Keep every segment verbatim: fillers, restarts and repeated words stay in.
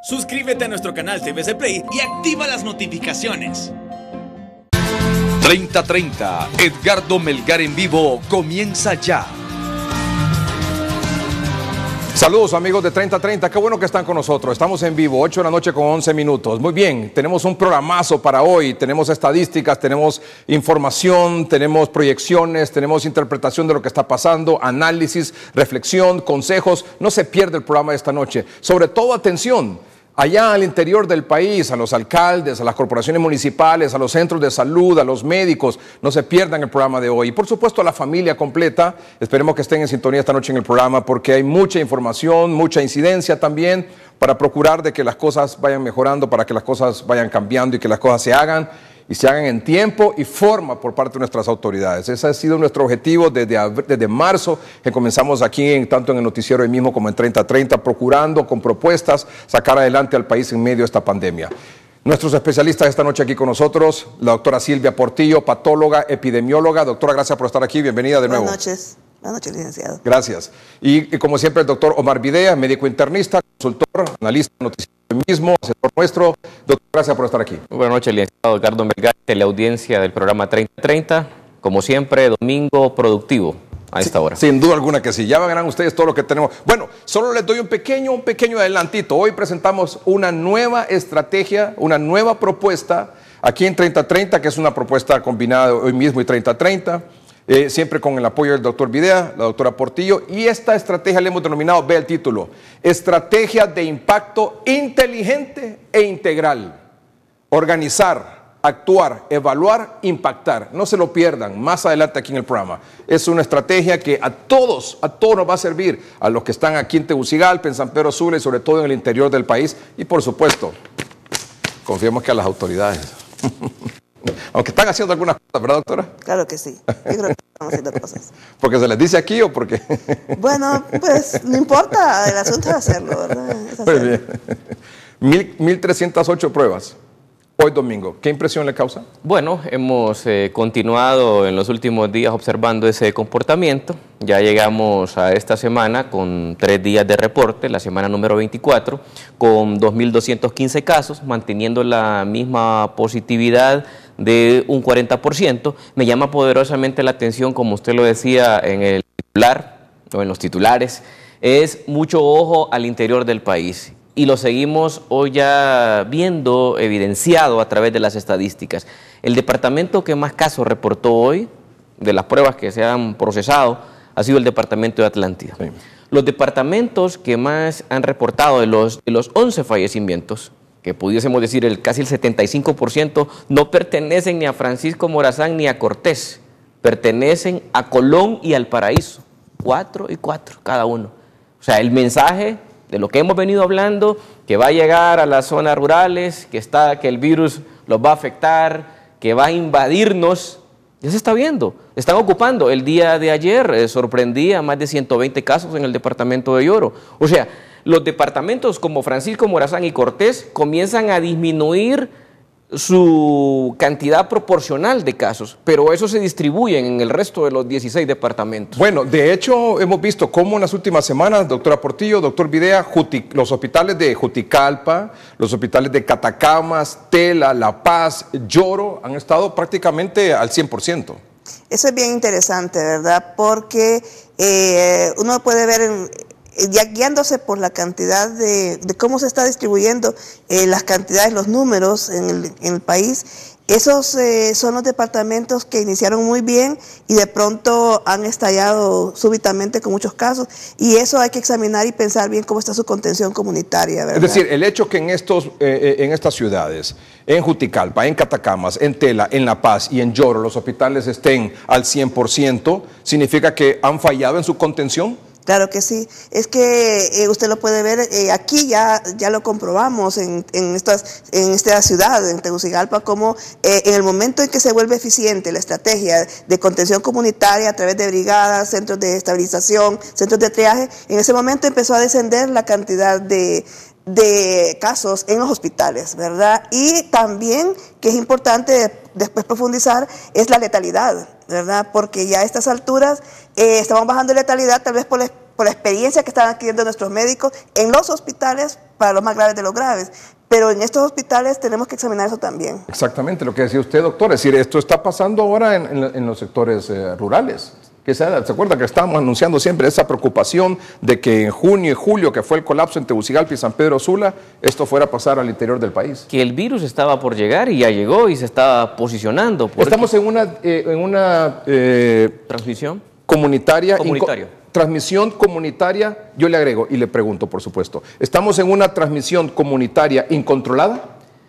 Suscríbete a nuestro canal T V C Play y activa las notificaciones. treinta treinta, Edgardo Melgar en vivo, comienza ya. Saludos amigos de treinta treinta, qué bueno que están con nosotros. Estamos en vivo, ocho de la noche con once minutos. Muy bien, tenemos un programazo para hoy. Tenemos estadísticas, tenemos información, tenemos proyecciones, tenemos interpretación de lo que está pasando, análisis, reflexión, consejos. No se pierda el programa de esta noche. Sobre todo, atención. Allá al interior del país, a los alcaldes, a las corporaciones municipales, a los centros de salud, a los médicos, no se pierdan el programa de hoy. Y por supuesto a la familia completa, esperemos que estén en sintonía esta noche en el programa porque hay mucha información, mucha incidencia también para procurar de que las cosas vayan mejorando, para que las cosas vayan cambiando y que las cosas se hagan y se hagan en tiempo y forma por parte de nuestras autoridades. Ese ha sido nuestro objetivo desde, desde marzo, que comenzamos aquí, en, tanto en el noticiero hoy mismo como en treinta treinta, procurando con propuestas sacar adelante al país en medio de esta pandemia. Nuestros especialistas esta noche aquí con nosotros, la doctora Silvia Portillo, patóloga, epidemióloga. Doctora, gracias por estar aquí, bienvenida de nuevo. Buenas noches. Buenas noches, licenciado. Gracias. Y, y como siempre, el doctor Omar Videa, médico internista, consultor, analista, noticiero mismo, asesor nuestro. Doctor, gracias por estar aquí. Buenas noches, licenciado Edgardo Melgar, teleaudiencia del programa treinta treinta. Como siempre, domingo productivo a esta sí, hora. Sin duda alguna que sí. Ya verán ustedes todo lo que tenemos. Bueno, solo les doy un pequeño, un pequeño adelantito. Hoy presentamos una nueva estrategia, una nueva propuesta aquí en treinta treinta, que es una propuesta combinada hoy mismo y treinta treinta. Eh, siempre con el apoyo del doctor Videa, la doctora Portillo, y esta estrategia le hemos denominado, ve el título, Estrategia de Impacto Inteligente e Integral. Organizar, actuar, evaluar, impactar. No se lo pierdan, más adelante aquí en el programa. Es una estrategia que a todos, a todos nos va a servir, a los que están aquí en Tegucigalpa, en San Pedro Sula y sobre todo en el interior del país, y por supuesto, confiemos que a las autoridades. Aunque están haciendo algunas cosas, ¿verdad, doctora? Claro que sí. Yo creo que están haciendo cosas. ¿Porque se les dice aquí o porque...? Bueno, pues no importa, el asunto es hacerlo, ¿verdad? Es hacerlo. Muy bien. Mil, mil trescientas ocho pruebas. Hoy domingo. ¿Qué impresión le causa? Bueno, hemos eh, continuado en los últimos días observando ese comportamiento. Ya llegamos a esta semana con tres días de reporte, la semana número veinticuatro, con dos mil doscientos quince casos, manteniendo la misma positividad de un cuarenta por ciento. Me llama poderosamente la atención, como usted lo decía en el titular o en los titulares, es mucho ojo al interior del país. Y lo seguimos hoy ya viendo evidenciado a través de las estadísticas. El departamento que más casos reportó hoy, de las pruebas que se han procesado, ha sido el departamento de Atlántida. Sí. Los departamentos que más han reportado de los, de los once fallecimientos, que pudiésemos decir el casi el setenta y cinco por ciento, no pertenecen ni a Francisco Morazán ni a Cortés, pertenecen a Colón y al Paraíso, cuatro y cuatro cada uno. O sea, el mensaje de lo que hemos venido hablando, que va a llegar a las zonas rurales, que, está, que el virus los va a afectar, que va a invadirnos, ya se está viendo, están ocupando. El día de ayer eh, sorprendía más de ciento veinte casos en el departamento de Lloro. O sea, los departamentos como Francisco Morazán y Cortés comienzan a disminuir su cantidad proporcional de casos, pero eso se distribuye en el resto de los dieciséis departamentos. Bueno, de hecho, hemos visto cómo en las últimas semanas, doctora Portillo, doctor Videa, Juti, los hospitales de Juticalpa, los hospitales de Catacamas, Tela, La Paz, Lloro, han estado prácticamente al cien por ciento. Eso es bien interesante, ¿verdad? Porque eh, uno puede ver en... ya guiándose por la cantidad de, de cómo se está distribuyendo eh, las cantidades, los números en el, en el país, esos eh, son los departamentos que iniciaron muy bien y de pronto han estallado súbitamente con muchos casos, y eso hay que examinar y pensar bien cómo está su contención comunitaria, ¿verdad? Es decir, el hecho que en, estos, eh, en estas ciudades, en Juticalpa, en Catacamas, en Tela, en La Paz y en Lloro, los hospitales estén al cien por ciento, ¿significa que han fallado en su contención? Claro que sí, es que eh, usted lo puede ver, eh, aquí ya, ya lo comprobamos en, en, estas, en esta ciudad, en Tegucigalpa, como eh, en el momento en que se vuelve eficiente la estrategia de contención comunitaria a través de brigadas, centros de estabilización, centros de triaje, en ese momento empezó a descender la cantidad de, de casos en los hospitales, ¿verdad? Y también, que es importante después profundizar, es la letalidad, ¿verdad? Porque ya a estas alturas eh, estamos bajando letalidad tal vez por la por la experiencia que están adquiriendo nuestros médicos en los hospitales para los más graves de los graves. Pero en estos hospitales tenemos que examinar eso también. Exactamente lo que decía usted, doctor. Es decir, esto está pasando ahora en, en, en los sectores eh, rurales. Que se, ¿Se acuerda que estábamos anunciando siempre esa preocupación de que en junio y julio, que fue el colapso en Tegucigalpa y San Pedro Sula, esto fuera a pasar al interior del país? Que el virus estaba por llegar y ya llegó y se estaba posicionando. Estamos en una, eh, en una eh, transmisión comunitaria. Comunitario. Transmisión comunitaria, yo le agrego y le pregunto, por supuesto, ¿estamos en una transmisión comunitaria incontrolada?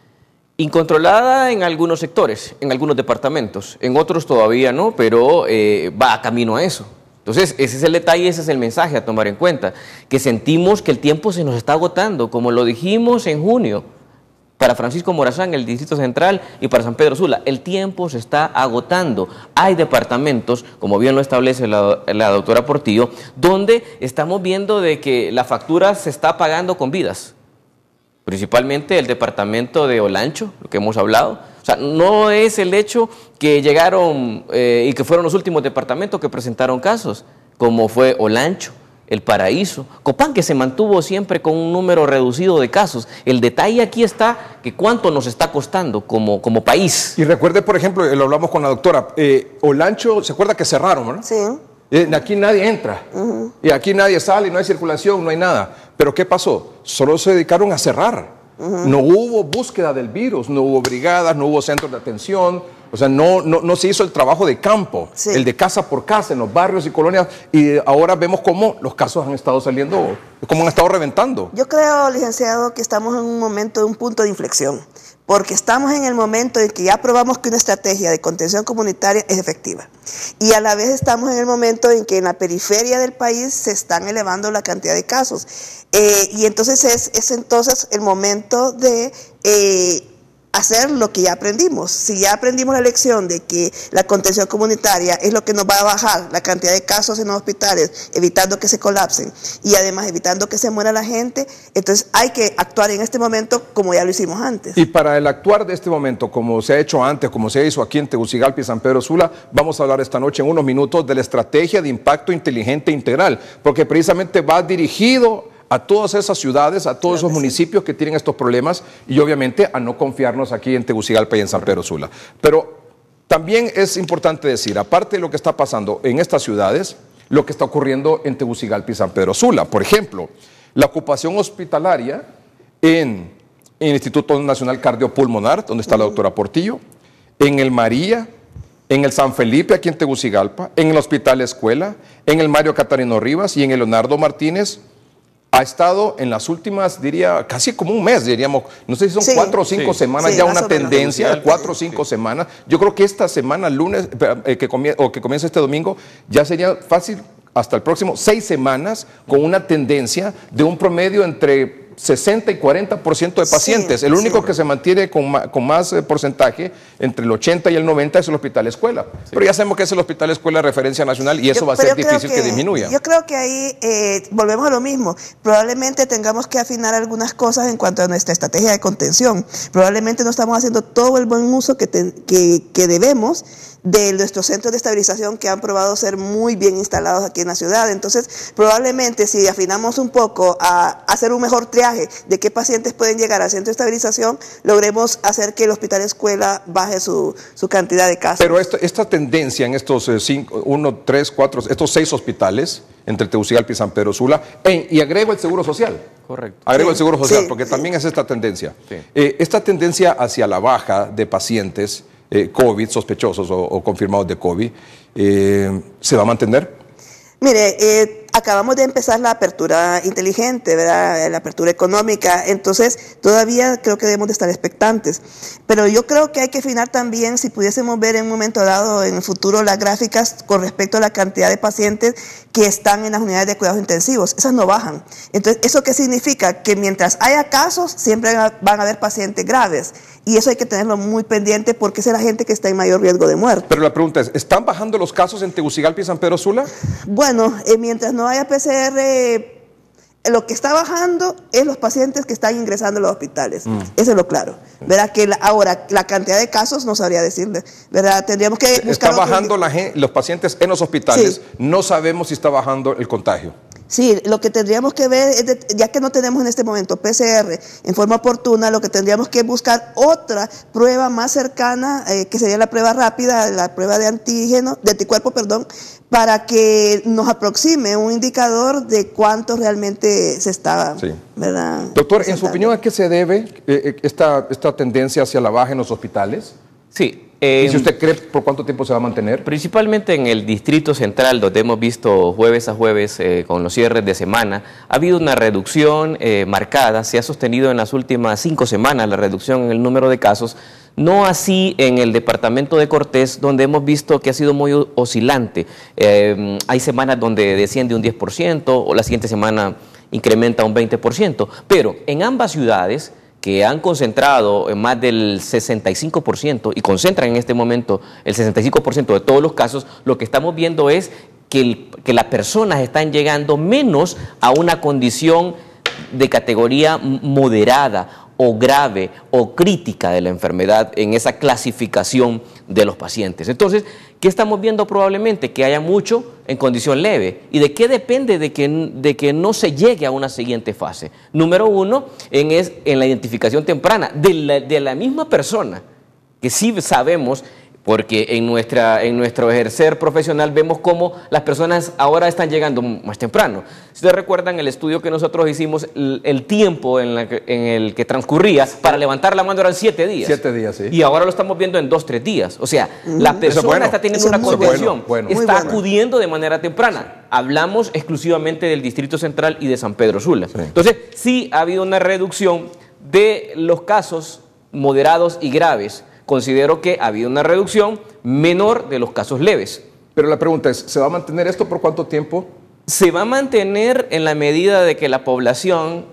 Incontrolada en algunos sectores, en algunos departamentos, en otros todavía no, pero eh, va camino a eso. Entonces, ese es el detalle, ese es el mensaje a tomar en cuenta, que sentimos que el tiempo se nos está agotando, como lo dijimos en junio, para Francisco Morazán, el Distrito Central, y para San Pedro Sula, el tiempo se está agotando. Hay departamentos, como bien lo establece la, la doctora Portillo, donde estamos viendo de que la factura se está pagando con vidas. Principalmente el departamento de Olancho, lo que hemos hablado. O sea, no es el hecho que llegaron eh, y que fueron los últimos departamentos que presentaron casos, como fue Olancho, El Paraíso, Copán, que se mantuvo siempre con un número reducido de casos. El detalle aquí está que cuánto nos está costando como, como país. Y recuerde, por ejemplo, lo hablamos con la doctora, eh, Olancho, ¿se acuerda que cerraron, verdad? Sí. Eh, aquí nadie entra, uh-huh. y aquí nadie sale, no hay circulación, no hay nada. Pero ¿qué pasó? Solo se dedicaron a cerrar. Uh-huh. No hubo búsqueda del virus, no hubo brigadas, no hubo centros de atención. O sea, no, no, no se hizo el trabajo de campo, sí. el de casa por casa, en los barrios y colonias, y ahora vemos cómo los casos han estado saliendo, cómo han estado reventando. Yo creo, licenciado, que estamos en un momento, un punto de inflexión, porque estamos en el momento en que ya probamos que una estrategia de contención comunitaria es efectiva, y a la vez estamos en el momento en que en la periferia del país se están elevando la cantidad de casos, eh, y entonces es, es entonces el momento de Eh, hacer lo que ya aprendimos. Si ya aprendimos la lección de que la contención comunitaria es lo que nos va a bajar la cantidad de casos en los hospitales, evitando que se colapsen y además evitando que se muera la gente, entonces hay que actuar en este momento como ya lo hicimos antes. Y para el actuar de este momento, como se ha hecho antes, como se hizo aquí en Tegucigalpa y San Pedro Sula, vamos a hablar esta noche en unos minutos de la estrategia de impacto inteligente integral, porque precisamente va dirigido a todas esas ciudades, a todos claro esos municipios sí. que tienen estos problemas y obviamente a no confiarnos aquí en Tegucigalpa y en San Pedro Sula. Pero también es importante decir, aparte de lo que está pasando en estas ciudades, lo que está ocurriendo en Tegucigalpa y San Pedro Sula. Por ejemplo, la ocupación hospitalaria en, en el Instituto Nacional Cardiopulmonar, donde está uh-huh. la doctora Portillo, en el María, en el San Felipe, aquí en Tegucigalpa, en el Hospital Escuela, en el Mario Catarino Rivas y en el Leonardo Martínez, ha estado en las últimas, diría, casi como un mes, diríamos, no sé si son sí, cuatro o cinco sí, semanas sí, ya una tendencia, menos. cuatro o cinco sí. semanas. Yo creo que esta semana, lunes, eh, que comie o que comienza este domingo, ya sería fácil hasta el próximo seis semanas con una tendencia de un promedio entre sesenta y cuarenta por ciento de pacientes. Sí, el único sí. que se mantiene con más, con más eh, porcentaje, entre el ochenta y el noventa, es el Hospital Escuela. Sí. Pero ya sabemos que es el Hospital Escuela de referencia nacional y eso yo, va a ser difícil que, que disminuya. Yo creo que ahí eh, volvemos a lo mismo. Probablemente tengamos que afinar algunas cosas en cuanto a nuestra estrategia de contención. Probablemente no estamos haciendo todo el buen uso que, te, que, que debemos de nuestros centros de estabilización que han probado ser muy bien instalados aquí en la ciudad. Entonces, probablemente si afinamos un poco a hacer un mejor triaje de qué pacientes pueden llegar al centro de estabilización, logremos hacer que el Hospital Escuela baje su, su cantidad de casos. Pero esta, esta tendencia en estos eh, cinco, uno, tres, cuatro, estos seis hospitales, entre Tegucigalpa y San Pedro Sula, en, y agrego el Seguro Social. Correcto. Agrego sí, el Seguro Social, sí, porque sí. también es esta tendencia. Sí. Eh, esta tendencia hacia la baja de pacientes eh, COVID, sospechosos o, o confirmados de COVID, eh, ¿se va a mantener? Mire, eh, acabamos de empezar la apertura inteligente, ¿verdad? La apertura económica, entonces todavía creo que debemos de estar expectantes. Pero yo creo que hay que afinar también, si pudiésemos ver en un momento dado en el futuro las gráficas con respecto a la cantidad de pacientes que están en las unidades de cuidados intensivos. Esas no bajan. Entonces, ¿eso qué significa? Que mientras haya casos, siempre van a haber pacientes graves. Y eso hay que tenerlo muy pendiente porque esa es la gente que está en mayor riesgo de muerte. Pero la pregunta es, ¿están bajando los casos en Tegucigalpa y San Pedro Sula? Bueno, eh, mientras no haya P C R, lo que está bajando es los pacientes que están ingresando a los hospitales. Mm. Eso es lo claro. ¿Verdad? Que la, ahora, la cantidad de casos no sabría decirle. ¿Verdad? Tendríamos que buscar. Está bajando la gente, los pacientes en los hospitales. Sí. No sabemos si está bajando el contagio. Sí, lo que tendríamos que ver, es de, ya que no tenemos en este momento P C R en forma oportuna, lo que tendríamos que buscar otra prueba más cercana, eh, que sería la prueba rápida, la prueba de antígeno, de anticuerpo, perdón, para que nos aproxime un indicador de cuánto realmente se está, sí. ¿verdad? Doctor, en su opinión, ¿a qué se debe eh, esta, esta tendencia hacia la baja en los hospitales? Sí. Eh, ¿Y si usted cree por cuánto tiempo se va a mantener? Principalmente en el Distrito Central, donde hemos visto jueves a jueves eh, con los cierres de semana, ha habido una reducción eh, marcada, se ha sostenido en las últimas cinco semanas la reducción en el número de casos, no así en el departamento de Cortés, donde hemos visto que ha sido muy oscilante. Eh, hay semanas donde desciende un diez por ciento o la siguiente semana incrementa un veinte por ciento, pero en ambas ciudades que han concentrado en más del sesenta y cinco por ciento y concentran en este momento el sesenta y cinco por ciento de todos los casos, lo que estamos viendo es que, el, que las personas están llegando menos a una condición de categoría moderada o grave o crítica de la enfermedad en esa clasificación de los pacientes. Entonces, ¿qué estamos viendo probablemente? Que haya mucho en condición leve. ¿Y de qué depende de que, de que no se llegue a una siguiente fase? Número uno, en, es, en la identificación temprana de la, de la misma persona, que sí sabemos, porque en, nuestra, en nuestro ejercer profesional vemos cómo las personas ahora están llegando más temprano. Si ustedes recuerdan el estudio que nosotros hicimos, el, el tiempo en, la que, en el que transcurría para levantar la mano eran siete días. Siete días, sí. Y ahora lo estamos viendo en dos, tres días. O sea, uh-huh. la persona bueno. está teniendo Eso una contención, bueno, bueno. está bueno. acudiendo de manera temprana. Hablamos exclusivamente del Distrito Central y de San Pedro Sula. Sí. Entonces, sí ha habido una reducción de los casos moderados y graves. Considero que ha habido una reducción menor de los casos leves. Pero la pregunta es, ¿se va a mantener esto por cuánto tiempo? Se va a mantener en la medida de que la población,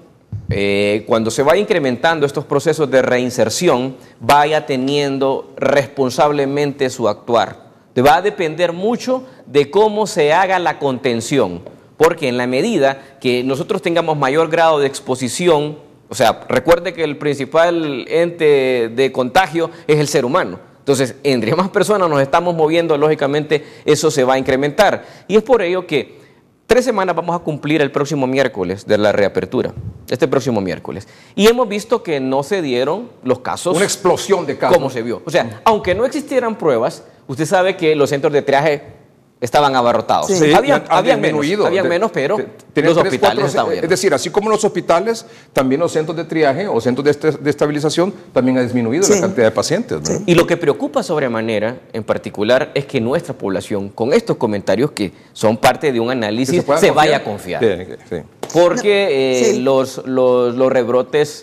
eh, cuando se vaya incrementando estos procesos de reinserción, vaya teniendo responsablemente su actuar. Va a depender mucho de cómo se haga la contención, porque en la medida que nosotros tengamos mayor grado de exposición, o sea, recuerde que el principal ente de contagio es el ser humano. Entonces, entre más personas nos estamos moviendo, lógicamente eso se va a incrementar. Y es por ello que tres semanas vamos a cumplir el próximo miércoles de la reapertura, este próximo miércoles. Y hemos visto que no se dieron los casos. Una explosión de casos. Como se vio. O sea, aunque no existieran pruebas, usted sabe que los centros de triaje estaban abarrotados. Sí. Sí, habían, habían menos, habían de, menos, pero de, los tres, hospitales cuatro, estaban llenos. Es decir, así como los hospitales, también los centros de triaje o centros de, este, de estabilización también ha disminuido sí. la cantidad de pacientes, ¿no? Sí. Y lo que preocupa sobremanera, en particular, es que nuestra población, con estos comentarios que son parte de un análisis, se, se vaya a confiar. Sí, sí. Porque no, eh, sí. los, los, los rebrotes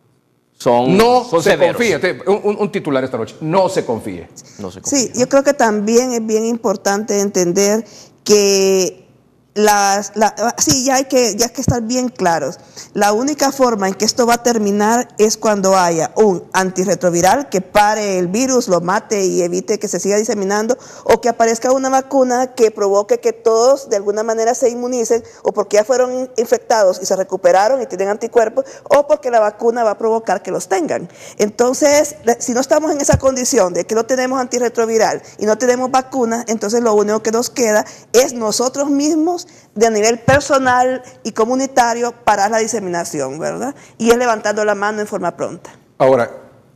son, no son se severos. confíe, un, un titular esta noche, no se confíe. No se confíe. Sí, yo creo que también es bien importante entender que las, la, sí, ya hay que, ya hay que estar bien claros. La única forma en que esto va a terminar es cuando haya un antirretroviral que pare el virus, lo mate y evite que se siga diseminando, o que aparezca una vacuna que provoque que todos de alguna manera se inmunicen, o porque ya fueron infectados y se recuperaron y tienen anticuerpos, o porque la vacuna va a provocar que los tengan. Entonces, si no estamos en esa condición de que no tenemos antirretroviral y no tenemos vacuna, entonces lo único que nos queda es nosotros mismos de a nivel personal y comunitario parar la diseminación, ¿verdad? Y es levantando la mano en forma pronta. Ahora,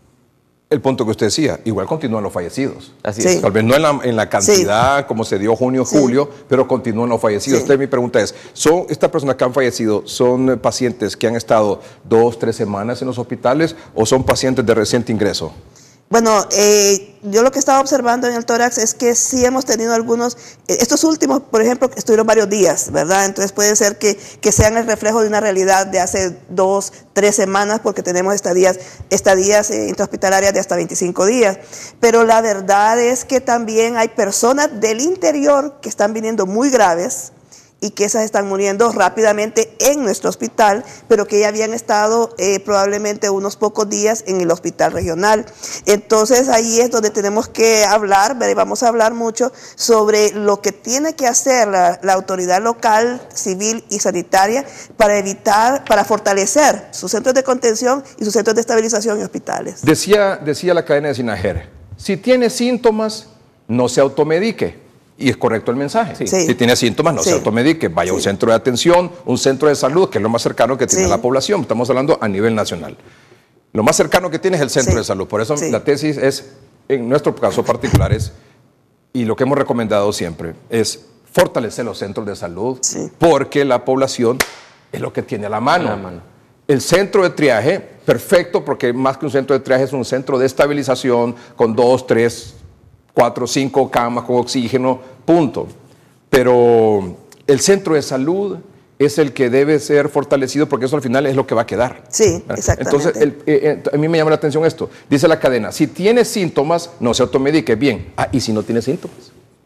el punto que usted decía, igual continúan los fallecidos. Así sí. es. Tal vez no en la, en la cantidad sí. como se dio junio, sí. julio, pero continúan los fallecidos. Sí. Entonces mi pregunta es, ¿son estas personas que han fallecido, son pacientes que han estado dos, tres semanas en los hospitales o son pacientes de reciente ingreso? Bueno, eh, yo lo que estaba observando en el tórax es que sí hemos tenido algunos, eh, estos últimos, por ejemplo, estuvieron varios días, ¿verdad? Entonces puede ser que, que sean el reflejo de una realidad de hace dos, tres semanas, porque tenemos estadías, estadías eh, intrahospitalarias de hasta veinticinco días. Pero la verdad es que también hay personas del interior que están viniendo muy graves, y que esas están muriendo rápidamente en nuestro hospital, pero que ya habían estado eh, probablemente unos pocos días en el hospital regional. Entonces ahí es donde tenemos que hablar, vamos a hablar mucho sobre lo que tiene que hacer la, la autoridad local, civil y sanitaria para evitar, para fortalecer sus centros de contención y sus centros de estabilización y hospitales. Decía, decía la cadena de Sinajer, si tiene síntomas, no se automedique. Y es correcto el mensaje. Sí. Sí. Si tiene síntomas, no Sí. se automedique, vaya a un Sí. centro de atención, un centro de salud, que es lo más cercano que tiene Sí. la población. Estamos hablando a nivel nacional. Lo más cercano que tiene es el centro Sí. de salud. Por eso Sí. la tesis es, en nuestro caso particular, es, y lo que hemos recomendado siempre, es fortalecer los centros de salud, Sí. porque la población es lo que tiene a la mano. A la mano. El centro de triaje, perfecto, porque más que un centro de triaje es un centro de estabilización con dos, tres, cuatro, cinco camas con oxígeno, punto. Pero el centro de salud es el que debe ser fortalecido, porque eso al final es lo que va a quedar. Sí, exactamente. Entonces, el, eh, eh, a mí me llama la atención esto. Dice la cadena, si tiene síntomas, no se automedique. Bien, ah, ¿y si no tiene síntomas?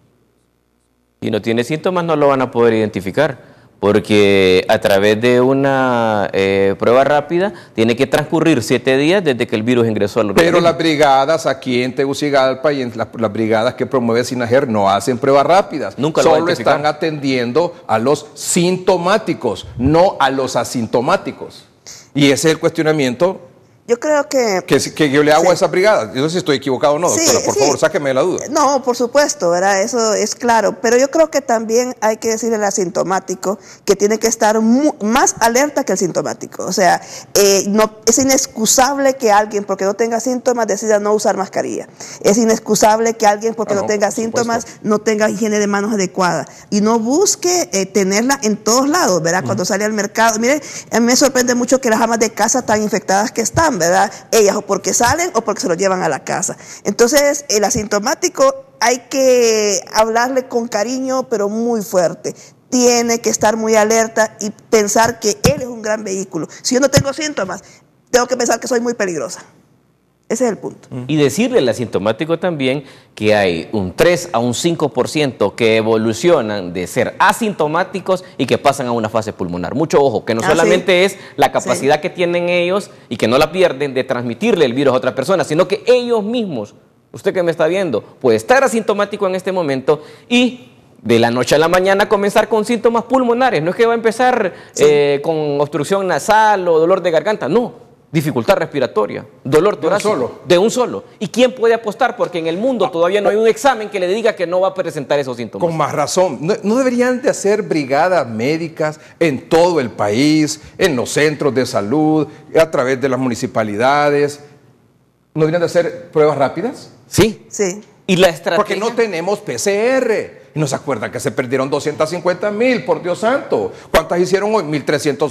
Si no tiene síntomas no lo van a poder identificar, porque a través de una eh, prueba rápida tiene que transcurrir siete días desde que el virus ingresó al organismo. Pero las brigadas aquí en Tegucigalpa y en la- las brigadas que promueve SINAGER no hacen pruebas rápidas. Nunca lo va a Solo identificar. están atendiendo a los sintomáticos, no a los asintomáticos. Y ese es el cuestionamiento Yo creo que... que, que yo le hago Sí. a esas brigadas. Yo no sé si estoy equivocado o no, Sí, doctora. Por sí. favor, sáqueme de la duda. No, por supuesto, ¿verdad? Eso es claro. Pero yo creo que también hay que decirle al asintomático que tiene que estar mu- más alerta que el sintomático. O sea, eh, no, es inexcusable que alguien, porque no tenga síntomas, decida no usar mascarilla. Es inexcusable que alguien, porque Ah, no, no, tenga por síntomas, supuesto. no tenga higiene de manos adecuada. Y no busque eh, tenerla en todos lados, ¿verdad? Cuando sale al mercado. Mire, a mí me sorprende mucho que las amas de casa tan infectadas que están, ¿verdad? Ellas o porque salen o porque se lo llevan a la casa. Entonces, el asintomático hay que hablarle con cariño, pero muy fuerte. Tiene que estar muy alerta y pensar que él es un gran vehículo. Si yo no tengo síntomas, tengo que pensar que soy muy peligrosa. Ese es el punto. Y decirle al asintomático también que hay un tres a un cinco por ciento que evolucionan de ser asintomáticos y que pasan a una fase pulmonar. Mucho ojo, que no Ah, solamente sí. es la capacidad que tienen ellos y que no la pierden de transmitirle el virus a otra persona, sino que ellos mismos, usted que me está viendo, puede estar asintomático en este momento y de la noche a la mañana comenzar con síntomas pulmonares. No es que va a empezar eh, con obstrucción nasal o dolor de garganta, no. Dificultad respiratoria, dolor torácico. solo. De un solo. ¿Y quién puede apostar? Porque en el mundo todavía no hay un examen que le diga que no va a presentar esos síntomas. Con más razón. ¿No, no deberían de hacer brigadas médicas en todo el país, en los centros de salud, a través de las municipalidades? ¿No deberían de hacer pruebas rápidas? Sí. Sí. Y la estrategia... Porque no tenemos P C R. Y no se acuerdan que se perdieron doscientas cincuenta mil, por Dios santo. ¿Cuántas hicieron hoy? mil trescientos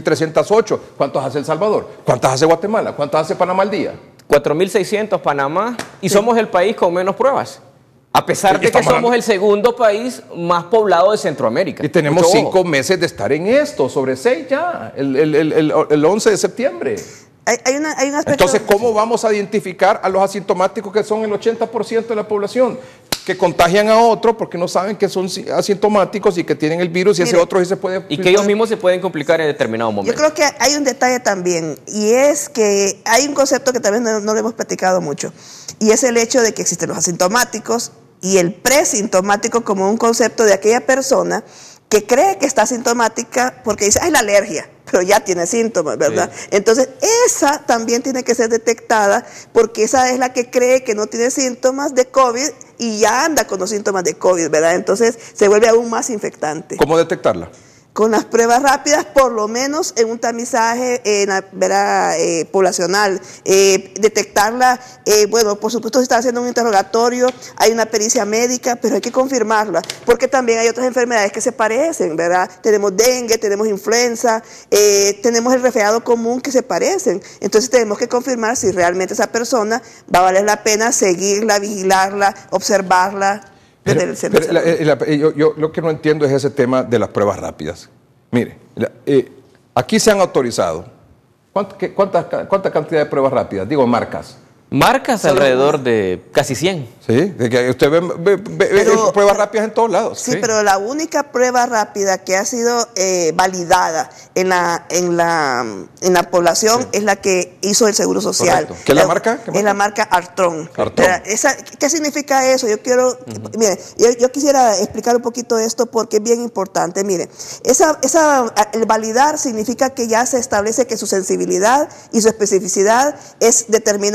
ocho. ¿Cuántas hace El Salvador? ¿Cuántas hace Guatemala? ¿Cuántas hace Panamá al día? cuatro mil seiscientos Panamá y somos el país con menos pruebas. A pesar Y de que estamos somos hablando- el segundo país más poblado de Centroamérica. Y tenemos Mucho ojo. cinco meses de estar en esto, sobre seis ya, el, el, el, el, el once de septiembre. Hay, hay, una, hay un aspecto... Entonces, ¿cómo vamos a identificar a los asintomáticos que son el ochenta por ciento de la población? Que contagian a otro porque no saben que son si- asintomáticos y que tienen el virus y ese Mire, otro sí se puede... Y que ellos mismos se pueden complicar en determinado Yo momento. creo que hay un detalle también, y es que hay un concepto que tal vez no, no lo hemos platicado mucho, y es el hecho de que existen los asintomáticos y el presintomático como un concepto de aquella persona que cree que está asintomática porque dice, ay, la alergia, pero ya tiene síntomas, ¿verdad? Sí. Entonces, esa también tiene que ser detectada porque esa es la que cree que no tiene síntomas de COVID y ya anda con los síntomas de COVID, ¿verdad? Entonces, se vuelve aún más infectante. ¿Cómo detectarla? Con las pruebas rápidas, por lo menos en un tamizaje eh, na- ¿verdad? Eh, poblacional, eh, detectarla, eh, bueno, por supuesto se está haciendo un interrogatorio, hay una pericia médica, pero hay que confirmarla, porque también hay otras enfermedades que se parecen, ¿verdad? Tenemos dengue, tenemos influenza, eh, tenemos el resfriado común que se parecen, entonces tenemos que confirmar si realmente esa persona va a valer la pena seguirla, vigilarla, observarla. Pero, desde el centro pero de salud. la- la- yo, yo lo que no entiendo es ese tema de las pruebas rápidas. Mire, la- eh, aquí se han autorizado. ¿Cuánto- qué- ¿Cuánta, cuánta cantidad de pruebas rápidas? Digo, marcas. Marcas Solo alrededor de casi cien. ¿Sí? De que usted ve, ve- ve- Pero- ve pruebas rápidas en todos lados. Sí, pero la única prueba rápida que ha sido eh, validada en la en la en la población es la que hizo el Seguro Social. Correcto. ¿Qué es la marca? ¿Qué Es la marca Artron. Artron. Pero esa- ¿Qué significa eso? Yo quiero, mire, yo, yo quisiera explicar un poquito esto porque es bien importante. Mire, esa, esa, el validar significa que ya se establece que su sensibilidad y su especificidad es determinada porque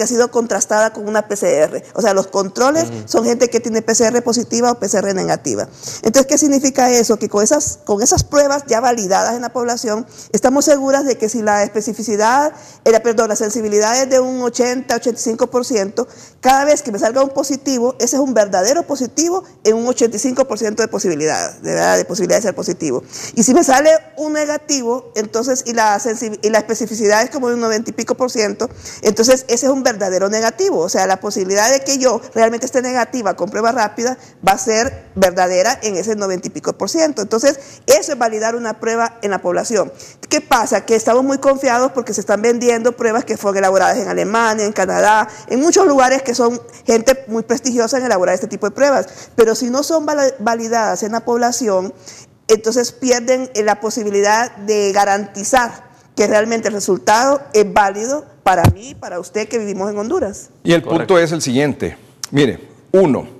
ha sido contrastada con una P C R. O sea, los controles uh-huh. son gente que tiene P C R positiva o P C R negativa. Entonces, ¿qué significa eso? Que con esas, con esas pruebas ya validadas en la población, estamos seguras de que si la especificidad, eh, perdón, la sensibilidad es de un ochenta, ochenta y cinco por ciento, cada vez que me salga un positivo, ese es un verdadero positivo en un ochenta y cinco por ciento de posibilidad, de verdad, de posibilidad de ser positivo. Y si me sale un negativo, entonces, y la, y la especificidad es como de un noventa y pico por ciento, entonces ese es un verdadero negativo. O sea, la posibilidad de que yo realmente esté negativa con prueba rápida va a ser verdadera en ese noventa y pico por ciento. Entonces, eso es validar una prueba en la población. ¿Qué pasa? Que estamos muy confiados porque se están vendiendo pruebas que fueron elaboradas en Alemania, en Canadá, en muchos lugares que son gente muy prestigiosa en elaborar este tipo de pruebas. Pero si no son validadas en la población, entonces pierden la posibilidad de garantizar que realmente el resultado es válido para mí y para usted que vivimos en Honduras. Y el Correcto. punto es el siguiente. Mire, uno,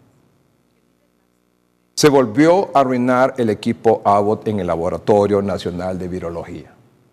se volvió a arruinar el equipo Abbott en el Laboratorio Nacional de Virología.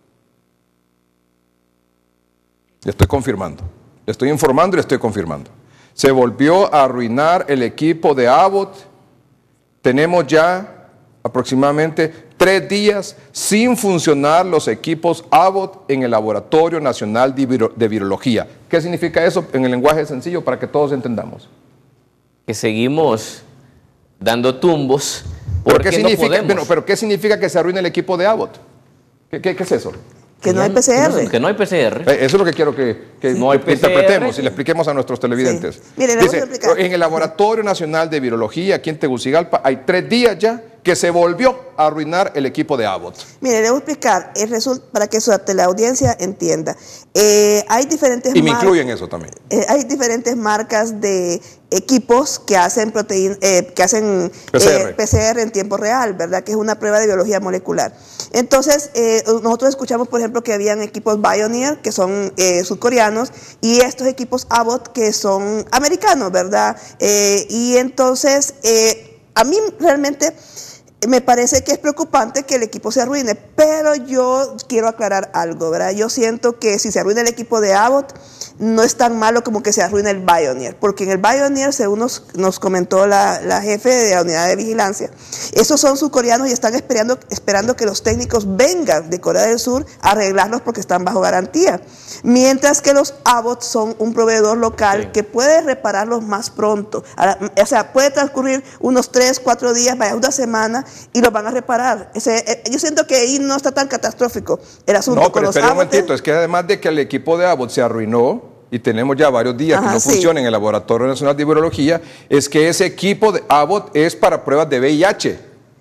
Le estoy confirmando. Le estoy informando y le estoy confirmando. Se volvió a arruinar el equipo de Abbott. Tenemos ya aproximadamente tres días sin funcionar los equipos Abbott en el Laboratorio Nacional de, Viro de Virología. ¿Qué significa eso en el lenguaje sencillo para que todos entendamos? Que seguimos dando tumbos porque ¿Pero qué, no significa, podemos. pero, pero ¿qué significa que se arruine el equipo de Abbott? ¿Qué, qué, qué es eso? Que no hay P C R. Que no hay P C R. Eh, Eso es lo que quiero que, que No hay P C R. interpretemos y le expliquemos a nuestros televidentes. Sí. Mire, le voy a Dice, explicar. en el Laboratorio Nacional de Virología, aquí en Tegucigalpa, hay tres días ya que se volvió a arruinar el equipo de Abbott. Mire, le voy a explicar el result para que su teleaudiencia entienda. Eh, hay diferentes Y me mar- incluyen eso también. eh, hay diferentes marcas de equipos que hacen proteína, eh, que hacen P C R. eh, P C R en tiempo real, ¿verdad? Que es una prueba de biología molecular. Entonces, eh, nosotros escuchamos, por ejemplo, que habían equipos Bioneer, que son eh, surcoreanos, y estos equipos Abbott, que son americanos, ¿verdad? Eh, y entonces, eh, a mí realmente me parece que es preocupante que el equipo se arruine, pero yo quiero aclarar algo, ¿verdad? Yo siento que si se arruina el equipo de Abbott, no es tan malo como que se arruine el Bioneer, porque en el Bioneer, según nos, nos comentó la, la jefe de la unidad de vigilancia, esos son surcoreanos y están esperando, esperando que los técnicos vengan de Corea del Sur a arreglarlos porque están bajo garantía, mientras que los Abbott son un proveedor local sí. que puede repararlos más pronto. O sea, puede transcurrir unos tres, cuatro días, vaya una semana, y los van a reparar. Ese, yo siento que ahí no está tan catastrófico el asunto. No, con pero los espera un Abbott, momentito, es que además de que el equipo de Abbott se arruinó, y tenemos ya varios días Ajá, que no sí. funciona en el Laboratorio Nacional de Virología, es que ese equipo de Abbott es para pruebas de V I H.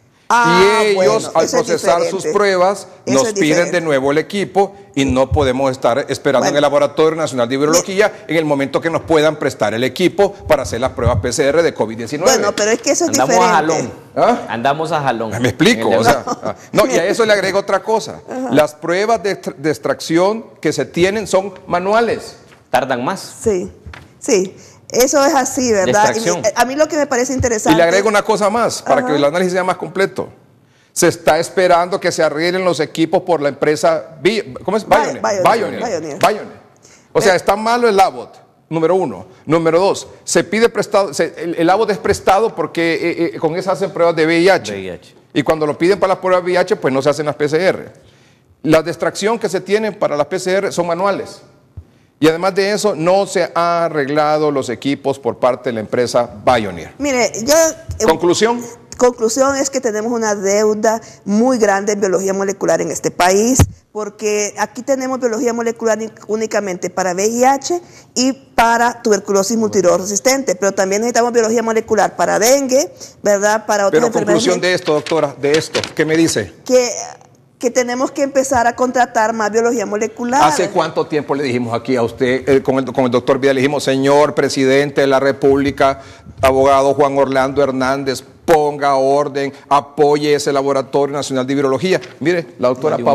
Ah, y ellos, bueno, al eso es procesar sus diferente. pruebas, Eso nos es piden diferente. de nuevo el equipo y no podemos estar esperando Bueno. en el Laboratorio Nacional de Virología en el momento que nos puedan prestar el equipo para hacer las pruebas P C R de COVID diecinueve. Bueno, pero es que eso es Andamos diferente. a jalón. ¿Ah? Andamos a jalón. Me explico, En el o sea, ah, no, y a eso le agrego otra cosa. Las pruebas de, extra- de extracción que se tienen son manuales. Tardan más. Sí, sí. Eso es así, ¿verdad? extracción. Y, a mí lo que me parece interesante... Y le agrego una cosa más, para Ajá. que el análisis sea más completo. Se está esperando que se arreglen los equipos por la empresa... Bi- ¿Cómo es? Bi- Bioneer. Bioneer. Bioneer. Bioneer. Bioneer. O sea, está malo el Abbott, número uno. Número dos, se pide prestado... se- el, el Abbott es prestado porque eh, eh, con eso hacen pruebas de V I H. V I H. Y cuando lo piden para las pruebas de V I H, pues no se hacen las P C R. Las de extracción que se tienen para las P C R son manuales. Y además de eso, no se han arreglado los equipos por parte de la empresa Bioneer. Mire, yo... eh, ¿Conclusión? Conclusión es que tenemos una deuda muy grande en biología molecular en este país, porque aquí tenemos biología molecular únicamente para V I H y para tuberculosis multiresistente, pero también necesitamos biología molecular para dengue, ¿verdad? Para otras Pero enfermedades. conclusión de esto, doctora, de esto, ¿qué me dice? Que, que tenemos que empezar a contratar más biología molecular. ¿Hace cuánto tiempo le dijimos aquí a usted, eh, con, el, con el doctor Vidal, le dijimos, señor presidente de la República, abogado Juan Orlando Hernández, ponga orden, apoye ese Laboratorio Nacional de Virología? Mire, la doctora Más de un Pavón mes.